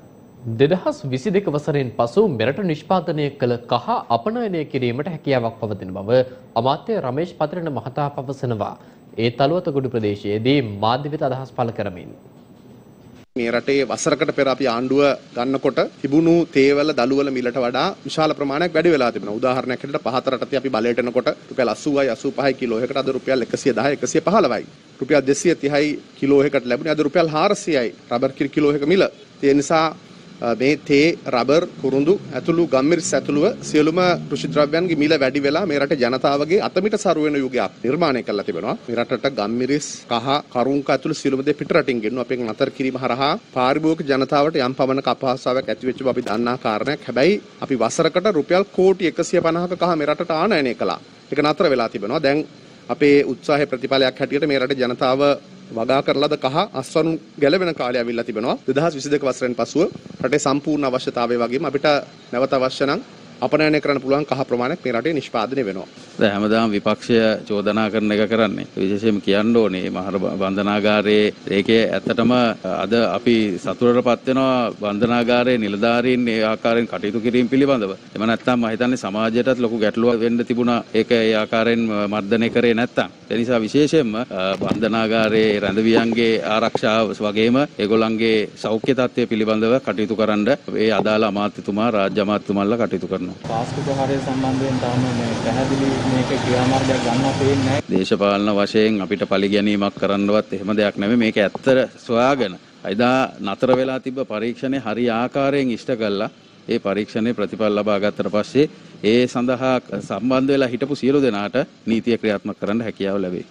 දෙදහස් විසි දෙක වසරෙන් පසු මෙරට නිෂ්පාදනය කළ කහ අපනයනය කිරීමට හැකියාවක් පවතින බව අමාත්‍ය රමේෂ් පතිරණ මහතා පවසනවා. ඒ තලුවතගොඩ ප්‍රදේශයේදී මාධ්‍ය වෙත අදහස් පළ කරමින් මේ රටේ වසරකට පෙර අපි ආණ්ඩුව ගන්නකොට තිබුණු තේවල දළුවල මිලට වඩා විශාල ප්‍රමාණයක් වැඩි වෙලා තිබෙනවා. උදාහරණයක් හැටියට පහත රටදී අපි බලයට එනකොට රුපියල් අසූවයි අසූපහයි කිලෝ එකකට අද රුපියල් එකසිය දහයි එකසිය පහළොවයි. රුපියල් දෙසිය තිහයි කිලෝ එකකට ලැබුණේ අද රුපියල් හාරසියයි රබර් කිලෝ එක මිල. ඒ නිසා මේ තේ රබර් කුරුඳු ඇතුළු ගම්මිරිස් ඇතුළුව සියලුම කෘෂි ද්‍රව්‍යයන්ගේ මිල වැඩි වෙලා මේ රටේ ජනතාවගේ අතමිට සරු වෙන යුගයක් නිර්මාණය කරලා තිබෙනවා. මේ රටට ගම්මිරිස් කහ කරුංක ඇතුළු සියලුම දේ පිට රටින් ගෙන්නු අපෙන් නතර කිරීම හරහා පාරිභෝගික ජනතාවට යම් පමණක අපහසුතාවයක් ඇති වෙච්ච බව අපි දන්නා කාරණයක්. හැබැයි අපි වසරකට රුපියල් කෝටි එකසිය පනහක කහ මේ රටට ආනයනය කළා. ඒක නතර වෙලා තිබෙනවා. දැන් අපේ උත්සාහයේ ප්‍රතිඵලයක් හැටියට මේ රටේ ජනතාව වගා කරලාද කහ අස්වනු ගැලවෙන කාලය අවිල්ලා තිබෙනවා. දෙදහස් විසි දෙක වසරෙන් පසුව රටේ සම්පූර්ණ අවශ්‍යතාවය වගේම අපිට නැවත අවශ්‍ය නම් අපනයනය කරන්න පුළුවන් කහ ප්‍රමාණයක් මේ රටේ නිෂ්පාදනය වෙනවා. දැන් හැමදාම විපක්ෂය චෝදනා කරන එක කරන්නේ. විශේෂයෙන්ම කියන්න ඕනේ මහර බන්ධනාගාරයේ ඒකේ ඇත්තටම අද අපි සතුටටපත් වෙනවා බන්ධනාගාරයේ නිලධාරීන් ඒ ආකාරයෙන් කටයුතු කිරීම පිළිබඳව. එම නැත්තම් මම හිතන්නේ සමාජයටත් ලොකු ගැටලුවක් වෙන්න තිබුණා. ඒක ඒ ආකාරයෙන් මර්ධනය කරේ නැත්තම්. ඒ නිසා විශේෂයෙන්ම බන්ධනාගාරයේ රැඳවියන්ගේ ආරක්ෂාව වගේම ඒගොල්ලන්ගේ සෞඛ්‍ය තත්ත්වය පිළිබඳව කටයුතු කරන්න ඒ අදාළ අමාත්‍යතුමා රාජ්‍ය අමාත්‍යතුමාලා කටයුතු කරනවා. පාස්කු ප්‍රහාරය සම්බන්ධයෙන් තාම මේ පැහැදිලි මේක ක්‍රියාමාර්ගයක් ගන්නවා පේන්නේ නැහැ. දේශපාලන වශයෙන් අපිට පරිගැනීමක් කරන්නවත් එහෙම දෙයක් නෙමෙයි. මේක ඇත්ත සොයාගෙන එදා නතර වෙලා තිබ්බ පරීක්ෂණේ හරි ආකාරයෙන් ඉෂ්ට කළා. ඒ පරීක්ෂණේ ප්‍රතිඵල ලබා ගත්තට පස්සේ ඒ සඳහා සම්බන්ධ වෙලා හිටපු සියලු දෙනාට නීතිය ක්‍රියාත්මක කරන්න හැකියාව ලැබේ.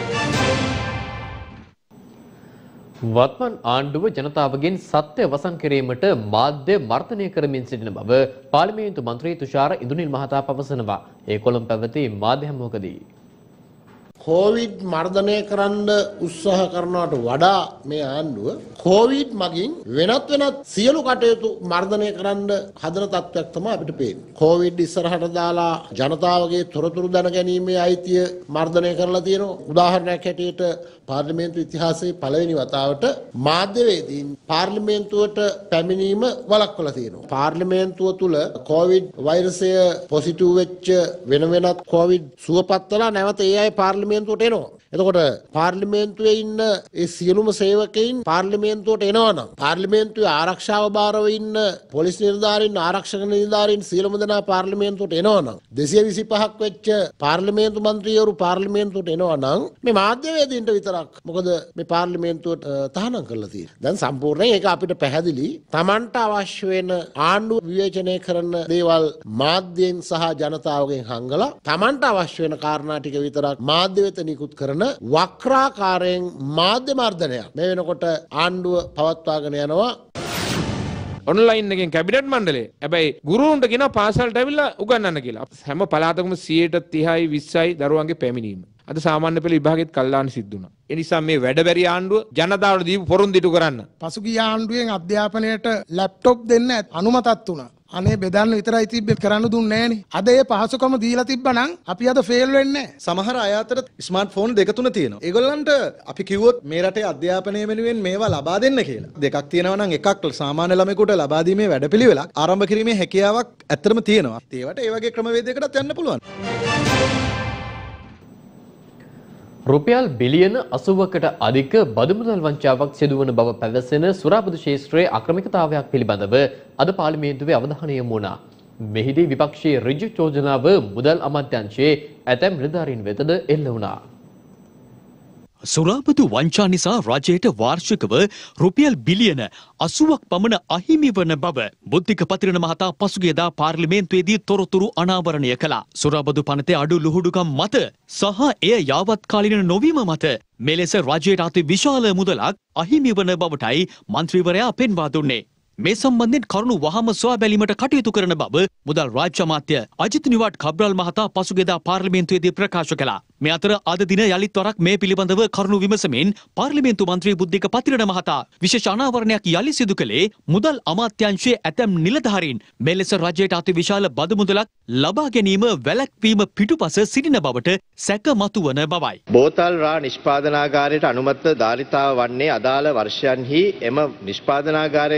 වත්මන් ආණ්ඩුව ජනතාවගෙන් සත්‍ය වසන් කිරීමට මාධ්‍ය මර්ධනය කරමින් සිටින බව පාර්ලිමේන්තු මන්ත්‍රී තුෂාර ඉන්දුනිල් මහතා පවසනවා. ඒ කොළඹ පැවති මාධ්‍ය හමුවකදී කොවිඩ් මර්ධනය කරන්න උත්සාහ කරනවට වඩා මේ ආණ්ඩුව කොවිඩ් මගින් වෙනත් වෙනත් සියලු කටයුතු මර්ධනය කරන්න හදන තත්ත්වයක් තමයි අපිට පේන්නේ. කොවිඩ් ඉස්සරහට දාලා ජනතාවගේ තොරතුරු දැනගැනීමේ අයිතිය මර්ධනය කරලා තියෙනවා. උදාහරණයක් හැටියට පාර්ලිමේන්තු ඉතිහාසයේ පළවෙනි වතාවට මාධ්‍යවේදීන් පාර්ලිමේන්තුවට පැමිණීම වළක්වලා තියෙනවා. පාර්ලිමේන්තුව තුල කොවිඩ් වෛරසය පොසිටිව් වෙච්ච වෙන වෙනත් කොවිඩ් සුවපත්වලා නැවත ඒ අය පාර්ලිමේන්තුවට එනවා. එතකොට පාර්ලිමේන්තුවේ ඉන්න ඒ සියලුම සේවකයින් පාර්ලිමේන්තුවට එනවා නම් පාර්ලිමේන්තුවේ ආරක්ෂාව බාරව ඉන්න පොලිස් නිලධාරීන් ආරක්ෂක නිලධාරීන් සියලුම දෙනා පාර්ලිමේන්තුවට එනවා නම් දෙසිය විසිපහක් වෙච්ච පාර්ලිමේන්තු මන්ත්‍රීවරු පාර්ලිමේන්තුවට එනවා නම් මේ මාධ්‍යවේදීන්ට විතරක් මොකද මේ පාර්ලිමේන්තුවට තහනම් කරලා තියෙන්නේ. දැන් සම්පූර්ණයෙන් ඒක අපිට පැහැදිලි. Tamanට අවශ්‍ය වෙන ආණ්ඩුව විවේචනය කරන දේවල් මාධ්‍යයෙන් සහ ජනතාවගෙන් හංගලා Tamanට අවශ්‍ය වෙන කාරණා ටික විතරක් මාධ්‍ය වෙත නිකුත් කරන වක්‍රාකාරයෙන් මාධ්‍ය මර්ධනයක් මේ වෙනකොට ආණ්ඩුව පවත්වාගෙන යනවා. ඔන්ලයින් එකෙන් කැබිනට් මණ්ඩලය හැබැයි ගුරුවරුන්ට කියන පාසලට ඇවිල්ලා උගන්වන්න කියලා. හැම පළාතකම සියයට තිහයි විස්සයි දරුවන්ගේ පැමිණීම. අද සාමාන්‍ය පෙළ විභාගෙත් කල්ලාන සිද්ධ වුණා. ඒ නිසා මේ වැඩබැරි ආණ්ඩුව ජනතාවට දීපු පොරොන්දු ඉටු කරන්න. පසුගිය ආණ්ඩුවෙන් අධ්‍යාපනයට ලැප්ටොප් දෙන්න අනුමතත් වුණා. අනේ බෙදන්න විතරයි තිබ්බේ කරන්න දුන්නේ නැහනේ. අද ඒ පහසුකම දීලා තිබ්බනම් අපි අද ෆේල් වෙන්නේ නැහැ. සමහර අය අතර ස්මාර්ට් ෆෝන් දෙක තුන තියෙනවා. ඒගොල්ලන්ට අපි කිව්වොත් මේ රටේ අධ්‍යාපනය වෙනුවෙන් මේවා ලබා දෙන්න කියලා. දෙකක් තියෙනවා නම් එකක් සාමාන්‍ය ළමයෙකුට ලබා දීමේ වැඩපිළිවෙලක් ආරම්භ කිරීමේ හැකියාවක් ඇත්තටම තියෙනවා. ඒවට ඒ වගේ ක්‍රමවේදයකටත් යන්න පුළුවන්. රුපියල් බිලියන අසූවකට අධික බදු මුදල් වංචාවක් සිදුවන බව පැවසෙන සුරාබදු ක්ෂේත්‍රයේ අක්‍රමිකතාවයක් පිළිබඳව අද පාර්ලිමේන්තුවේ අවධානය යොමු වුණා. මෙහිදී විපක්ෂයේ ඍජු චෝදනාව මුදල් අමාත්‍යාංශයේ ඇතැම් නිලධාරීන් වෙතද එල්ල වුණා. සුරාබදු වංචා නිසා රජයට වාර්ෂිකව රුපියල් බිලියන අසූවක් පමණ අහිමි වන බව බුද්ධික පතිරණ මහතා පසුගියදා පාර්ලිමේන්තුවේදී තොරතුරු අනාවරණය කළා. සුරාබදු පනතේ අඩු ලුහුඩුකම් මත සහ එය යාවත්කාලින නොවීම මත මෙලෙස රජයට අති විශාල මුදලක් අහිමි වන බවටයි මන්ත්‍රීවරයා පෙන්වා දුන්නේ. මේ සම්බන්ධයෙන් කරුණු වහම සොයා බැලීමට කටයුතු කරන බව මුදල් රාජ්‍ය අමාත්‍ය අජිත් නිවාඩ් කබ්‍රල් මහතා පසුගියදා පාර්ලිමේන්තුවේදී ප්‍රකාශ කළා. මේ අතර අද දින යලිත් වරක් මේ පිළිබඳව කරුණු විමසමින් පාර්ලිමේන්තු මන්ත්‍රී බුද්ධික පතිරණ මහතා විශේෂ අනාවරණයක් යලි සිදු කළේ මුදල් අමාත්‍යාංශයේ ඇතැම් නිලධාරීන් මෙලෙස රජයට අති විශාල බදු මුදලක් ලබා ගැනීම වැළැක්වීම පිටුපස සිටින බවට සැක මතුවන බවයි. බෝතල් රා නිෂ්පාදනාගාරයට අනුමත ධාරිතාව වන්නේ අදාළ වර්ෂයන්හි එම නිෂ්පාදනාගාරය විසින්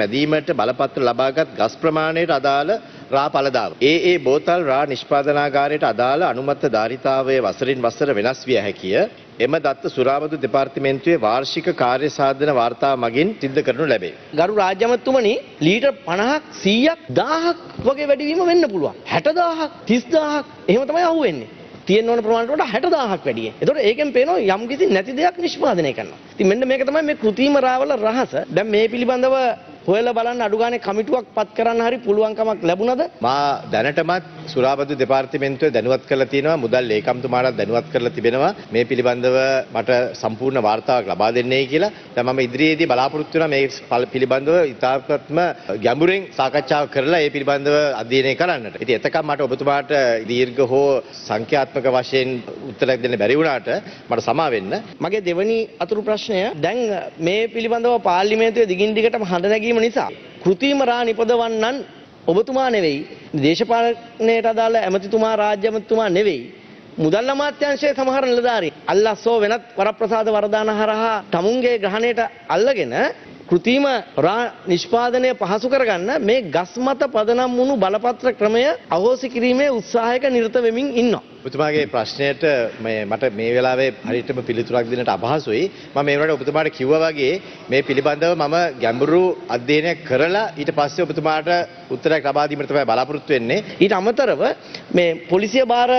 වැදීමට බලපත්‍ර ලබාගත් ගස් ප්‍රමාණයට අදාළ රා පළදාව. ඒ ඒ බෝතල් රා නිෂ්පාදනාගාරයට අදාළ අනුමත ධාරිතාවය වසරින් වසර වෙනස් විය හැකිය. එම දත්ත සුරාබදු දෙපාර්තමේන්තුවේ වාර්ෂික කාර්ය සාධන වාර්තාව මගින් සිද්ධ කරනු ලැබේ. ගරු රාජ්‍ය අමාත්‍යතුමනි ලීටර් පනහක් සීයක් දහයක් වගේ වැඩිවීම වෙන්න පුළුවන්. හැට දහයක් තිස් දහයක් එහෙම තමයි අහුවෙන්නේ. තියෙන ඕන ප්‍රමාණයට වඩා හැට දහයක් වැඩි. ඒතකොට ඒකෙන් පේනවා යම් කිසි නැති දෙයක් නිෂ්පාදනය කරනවා. ඉතින් මෙන්න මේක තමයි මේ කෘත්‍රිම රාවල රහස. දැන් මේ පිළිබඳව හොයලා බලන්න අඩු ගානේ කමිටුවක් පත් කරන්න හරි පුළුවන්කමක් ලැබුණද? මා දැනටමත් සුරාබදු දෙපාර්තමේන්තුවේ දැනුවත් කරලා තියෙනවා. මුදල් ලේකම්තුමාට දැනුවත් කරලා තිබෙනවා. මේ පිළිබඳව මට සම්පූර්ණ වාර්තාවක් ලබා දෙන්නයි කියලා. දැන් මම ඉදිරියේදී බලාපොරොත්තු වෙනවා මේ පිළිබඳව ඉතාමත්ම ගැඹුරින් සාකච්ඡාවක් කරලා ඒ පිළිබඳව අධ්‍යයනය කරන්නට. ඉතින් එතකම් මට ඔබතුමාට දීර්ඝ හෝ සංඛ්‍යාත්මක වශයෙන් උත්තරයක් දෙන්න බැරි වුණාට මට සමා වෙන්න. මගේ දෙවැනි අතුරු ප්‍රශ්නය දැන් මේ පිළිබඳව පාර්ලිමේන්තුවේ දිගින් දිගටම හඬ නැගීම නිසා කෘත්‍රිම රා නිපදවන්නන් ඔබතුමා නෙවෙයි, දේශපාලනයට අදාළ ඇමතිතුමා, රාජ්‍ය ඇමතිතුමා නෙවෙයි, මුදල් අමාත්‍යාංශයේ සමහර නිලධාරීන් අල්ලස්සෝ වෙනත් වරප්‍රසාද වරදාන හරහා තමුන්ගේ ග්‍රහණයට අල්ලගෙන කෘත්‍රිම රා නිෂ්පාදනය පහසු කරගන්න මේ ගස් මත පදනම් වුණු බලපත්‍ර ක්‍රමය අහෝසි කිරීමේ උත්සාහයක නිරත වෙමින් ඉන්නවා. ඔබතුමාගේ ප්‍රශ්නයට මේ මට මේ වෙලාවේ හරියටම පිළිතුරක් දෙන්නට අපහසුයි. මම මේ වලට ඔබතුමාට කිව්වා වගේ මේ පිළිබඳව මම ගැඹුරු අධ්‍යයනයක් කරලා ඊට පස්සේ ඔබතුමාට උත්තරයක් ලබා දීමට තමයි බලාපොරොත්තු වෙන්නේ. ඊට අමතරව මේ පොලිසිය භාර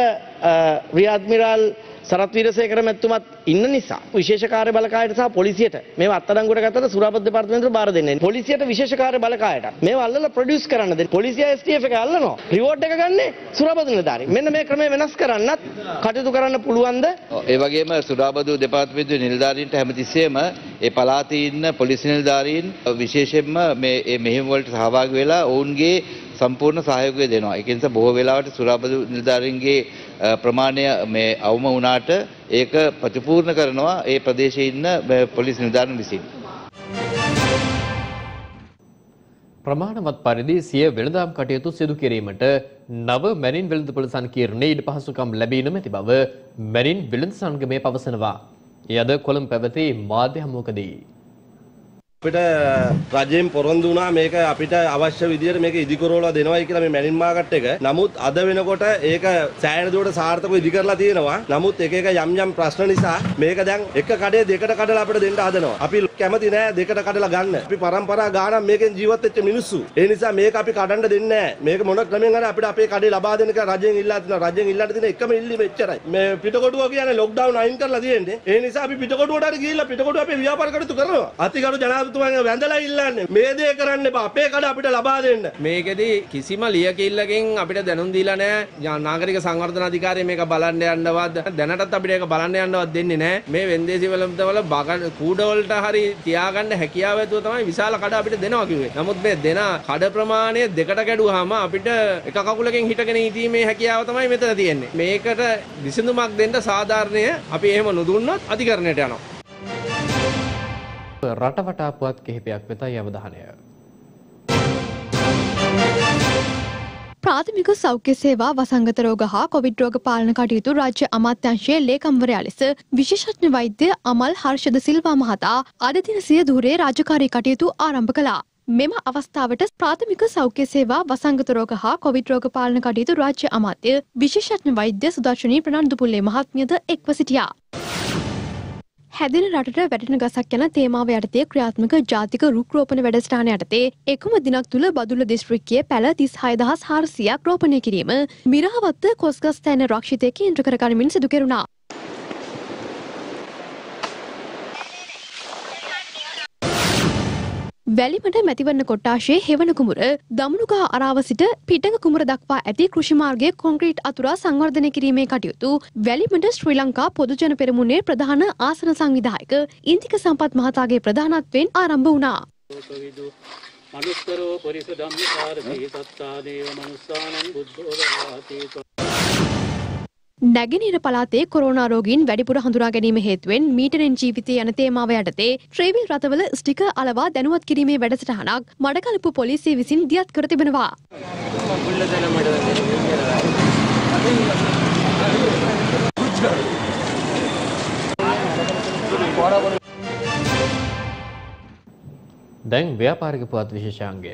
රිය අඩ්මිරාල් සරත් වීරසේකර මැතිතුමත් ඉන්න නිසා විශේෂ කාර්ය බලකායට සහ පොලිසියට මේව අත්අඩංගුවට ගත්තට සුරාපත් දෙපාර්තමේන්තුවට බාර දෙන්නේ. පොලිසියට විශේෂ කාර්ය බලකායට මේව අල්ලලා ප්‍රොඩියුස් කරන්න දෙන්න. පොලිසිය එස් ටී එෆ් එක අල්ලනවා. රිවෝඩ් එක ගන්නෙ සුරාපත් නිලධාරීන්. මෙන්න මේ ක්‍රමය වෙනස් කරන්නත් කටයුතු කරන්න පුළුවන්ද? ඒ වගේම සුරාබදු දෙපාර්තමේන්තුවේ නිලධාරීන්ට හැමතිස්සෙම ඒ පළාතේ ඉන්න පොලිස් නිලධාරීන් විශේෂයෙන්ම මේ මේ මෙහෙයුම් වලට සහභාගී වෙලා ඔවුන්ගේ සම්පූර්ණ සහයෝගය දෙනවා. ඒක නිසා බොහෝ වෙලාවට සුරාබදු නිලධාරීන්ගේ ප්‍රමාණය මේ අවම වුණාට ඒක ප්‍රතිපූර්ණ කරනවා ඒ ප්‍රදේශයේ ඉන්න පොලිස් නිලධාරීන් විසින්. ප්‍රමාණවත් පරිදි සිය වෙළඳාම් කටයුතු සිදු කිරීමට නව මැරින් වෙළඳපොළ සංකීර්ණයේ ඉඩ පහසුකම් ලැබී නොමැති බව මැරින් වෙළඳ සංගමය පවසනවා. එය අද කොළඹ පැවති මාධ්‍ය හමුවකදී අපිට රජයෙන් පොරොන්දු වුණා මේක අපිට අවශ්‍ය විදියට මේක ඉදිකරවලා දෙනවයි කියලා මේ මැනින් මාකට් එක. නමුත් අද වෙනකොට ඒක සෑහෙන දුරට සාර්ථකව ඉදි කරලා තියෙනවා. නමුත් එක එක යම් යම් ප්‍රශ්න නිසා මේක දැන් එක කඩේ දෙකට කඩලා අපිට දෙන්න හදනවා. අපි කැමති නෑ දෙකට කඩලා ගන්න. අපි පරම්පරා ගානක් මේකෙන් ජීවත් වෙච්ච මිනිස්සු. ඒ නිසා මේක අපි කඩන්න දෙන්නේ නෑ. මේක මොන ක්‍රමෙන් හරි අපිට අපේ කඩේ ලබා දෙන්න කියලා රජයෙන් ඉල්ලා තිනවා. රජයෙන් ඉල්ලන්න තියෙන එකම ඉල්ලීම එච්චරයි. මේ පිටකොටුව කියන්නේ ලොක්ඩවුන් අයින් කරලා තියෙන්නේ. ඒ නිසා අපි පිටකොටුවට හරි ගිහිල්ලා පිටකොටුව අපේ ව්‍යාපාර කටයුතු කරනවා. අතිගරු ජනාධිපතිතුමාගේ වැඳලා ඉල්ලන්නේ මේ දේ කරන්න එපා. අපේ කඩ අපිට ලබා දෙන්න. මේකෙදි කිසිම ලියකිල්ලකින් අපිට දැනුම් දීලා නැහැ. නාගරික සංවර්ධන අධිකාරිය මේක බලන්න යන්නවත් දැනටත් අපිට ඒක බලන්න යන්නවත් දෙන්නේ නැහැ. මේ වෙන්දේසි වලමතවල බගන් කූඩ වලට හරි තියාගන්න හැකියාව ඇතුව තමයි විශාල කඩ අපිට දෙනවා කිව්වේ. නමුත් මේ දෙන කඩ ප්‍රමාණය දෙකට කැඩුවාම අපිට එක කකුලකින් හිටගෙන ඉීමේ හැකියාව තමයි මෙතන තියෙන්නේ. මේකට විසඳුමක් දෙන්න සාධාරණය අපි එහෙම නොදුන්නොත් අධිකරණයට යනවා. රටවටා පුවත් කිහිපයක් වෙතයි අවධානය. ප්‍රාථමික සෞඛ්‍ය සේවා වසංගත රෝග හා කොවිඩ් රෝග පාලන කටයුතු රාජ්‍ය අමාත්‍යාංශයේ ලේකම්වරයා ලෙස විශේෂඥ වෛද්‍ය අමල් හර්ෂද සිල්වා මහතා අද දින සිය දුරේ රාජකාරී කටයුතු ආරම්භ කළා. මෙම අවස්ථාවට ප්‍රාථමික සෞඛ්‍ය සේවා වසංගත රෝග හා කොවිඩ් රෝග පාලන කටයුතු රාජ්‍ය අමාත්‍ය විශේෂඥ වෛද්‍ය සුදර්ශනී ප්‍රනන්දුපුල්ලේ මහත්මියද එක්ව සිටියා. හැදෙන රටට වැටෙන ගසක් යන තේමාව යටතේ ක්‍රියාත්මක ජාතික රුක් රෝපණ වැඩසටහන යටතේ එකම දිනක් තුල බදුල්ල දිස්ත්‍රික්කයේ පැල තිස් හය දහස් හාරසියයක් රෝපණය කිරීම මිරහවත්ත කොස්ගස් තැන්න රක්ෂිතය කේන්ද්‍ර කර ගනිමින් සිදු කෙරුණා. වැලිමට මැතිවරණ කොට්ටාශයේ හෙවන කුමුර දමනුගහ අරාව සිට පිටක කුමුර දක්වා ඇති කෘෂි මාර්ගයේ කොන්ක්‍රීට් අතුරා සංවර්ධනය කිරීමේ කටයුතු වැලිමට ශ්‍රී ලංකා පොදුජන පෙරමුණේ ප්‍රධාන ආසන සංවිධායක ඉන්දික සම්පත් මහතාගේ ප්‍රධානත්වයෙන් ආරම්භ වුණා. මනුස්තරෝ පරිස ධම්මකාරී සත්තා දේව මනුස්සානං බුද්ධෝ වදාති. නැගෙනහිර පළාතේ කොරෝනා රෝගීන් වැඩිපුර හඳුනා ගැනීම හේතුවෙන් මීටරෙන් ජීවිතය යන තේමාව යටතේ ට්‍රේවිල් රථවල ස්ටිකර් අලවා දැනුවත් කිරීමේ වැඩසටහනක් මඩකලපු පොලිසිය විසින් දියත් කර තිබෙනවා. දැන් ව්‍යාපාරික පුවත් විශේෂාංගය.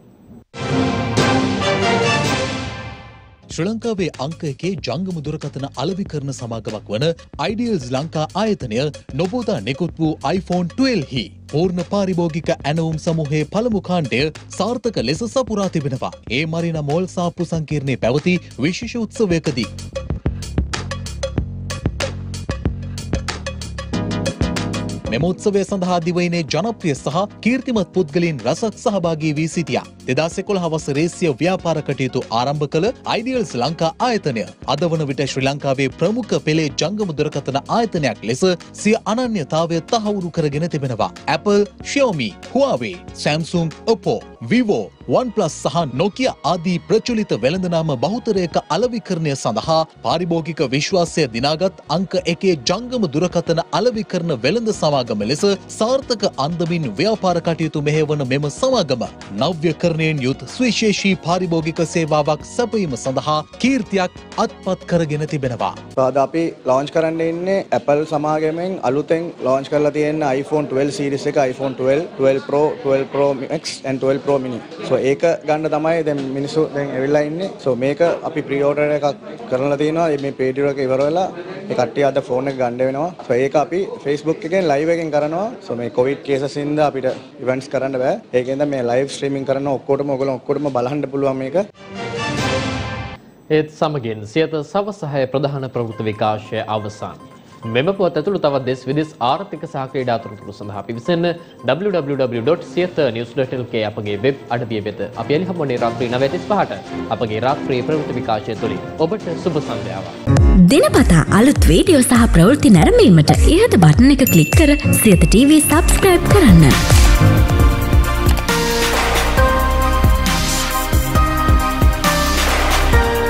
ශ්‍රී ලංකාවේ අංක එකේ ජංගම දුරකථන අලෙවිකරණ සමාගමක් වන අයිඩියල්ස් ලංකා ආයතනය නොබෝදා නිකුත් වූ iPhone twelve හි පූර්ණ පාරිභෝගික ඇනවුම් සමූහයේ පළමු කාණ්ඩය සාර්ථක ලෙස සපුරා තිබෙනවා. ඒ මරිනා මෝල් සාප්පු සංකීර්ණයේ පැවති විශේෂ උත්සවයකදී මෙම උත්සවය සඳහා දිවයිනේ ජනප්‍රිය සහ කීර්තිමත් පුද්ගලයන් රසක් සහභාගී වී සිටියා. දෙදාස් එකොළහ වසරේ සිය ව්‍යාපාර කටයුතු ආරම්භ කළ අයිඩියල්ස් ලංකා ආයතනය අද වන විට ශ්‍රී ලංකාවේ ප්‍රමුඛ පෙළේ ජංගම දුරකථන ආයතනයක් ලෙස සිය අනන්‍යතාවය තහවුරු කරගෙන තිබෙනවා. Apple, Xiaomi, Huawei, Samsung, Oppo, Vivo, OnePlus සහ Nokia ආදී ප්‍රචලිත වෙළඳනාම බහුතරයක අලෙවිකරණය සඳහා පාරිභෝගික විශ්වාසය දිනාගත් අංක එකේ ජංගම දුරකථන අලෙවිකරණ වෙළඳ සමාගම ලෙස සාර්ථක අන්දමින් ව්‍යාපාර කටයුතු මෙහෙවන මෙම සමාගම නව්‍යකරණයෙන් යුත් සුවිශේෂී පාරිභෝගික සේවාවක් සැපයීම සඳහා කීර්තියක් අත්පත් කරගෙන තිබෙනවා. අද අපි ලොන්ච් කරන්න ඉන්නේ Apple සමාගමෙන් අලුතෙන් ලොන්ච් කරලා තියෙන iPhone twelve series එක iPhone twelve, twelve Pro, twelve Pro Max and twelve Pro Mini. So ඒක ගන්න තමයි දැන් මිනිස්සු දැන් ඇවිල්ලා ඉන්නේ. So මේක අපි ප්‍රී ඕඩර් එකක් කරලා තියෙනවා. මේ පේඩියෝ එක ඉවර වෙලා ඒ කට්ටිය අද ෆෝන් එක ගන්න වෙනවා. So ඒක අපි Facebook එකෙන් ලයිව් එකෙන් කරනවා. So මේ කොවිඩ් කේසස් ඉඳලා අපිට ඉවෙන්ට්ස් කරන්න බෑ. ඒකෙන්ද මේ ලයිව් ස්ට්‍රීමින් කරන ඔක්කොටම ඔයගොල්ලෝ ඔක්කොටම බලන්න පුළුවන් මේක. ඒත් සමගින් සියත සවස හය ප්‍රධාන ප්‍රවෘත්ති විකාශය අවසන්. මෙම පුවත් ඇතුළු තවත් දෙස් විදෙස් ආර්ථික සහ ක්‍රීඩා තොරතුරු සඳහා පිවිසෙන්න w w w dot siyatha news dot l k අපගේ වෙබ් අඩවිය වෙත. අපි එළි හමුවන්නේ රාත්‍රී නවය තිස් පහට අපගේ රාත්‍රී ප්‍රවෘත්ති විකාශය තුලින්. ඔබට සුබ සන්ධ්‍යාවක්. දිනපතා අලුත් වීඩියෝ සහ ප්‍රවෘත්ති නැරඹීමට ඉහත බටන් එක ක්ලික් කර සියත ටීවී සබ්ස්ක්‍රයිබ් කරන්න.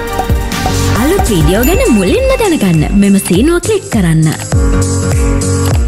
අලුත් වීඩියෝ ගැන මුලින්ම දැනගන්න මෙම සීනුව ක්ලික් කරන්න.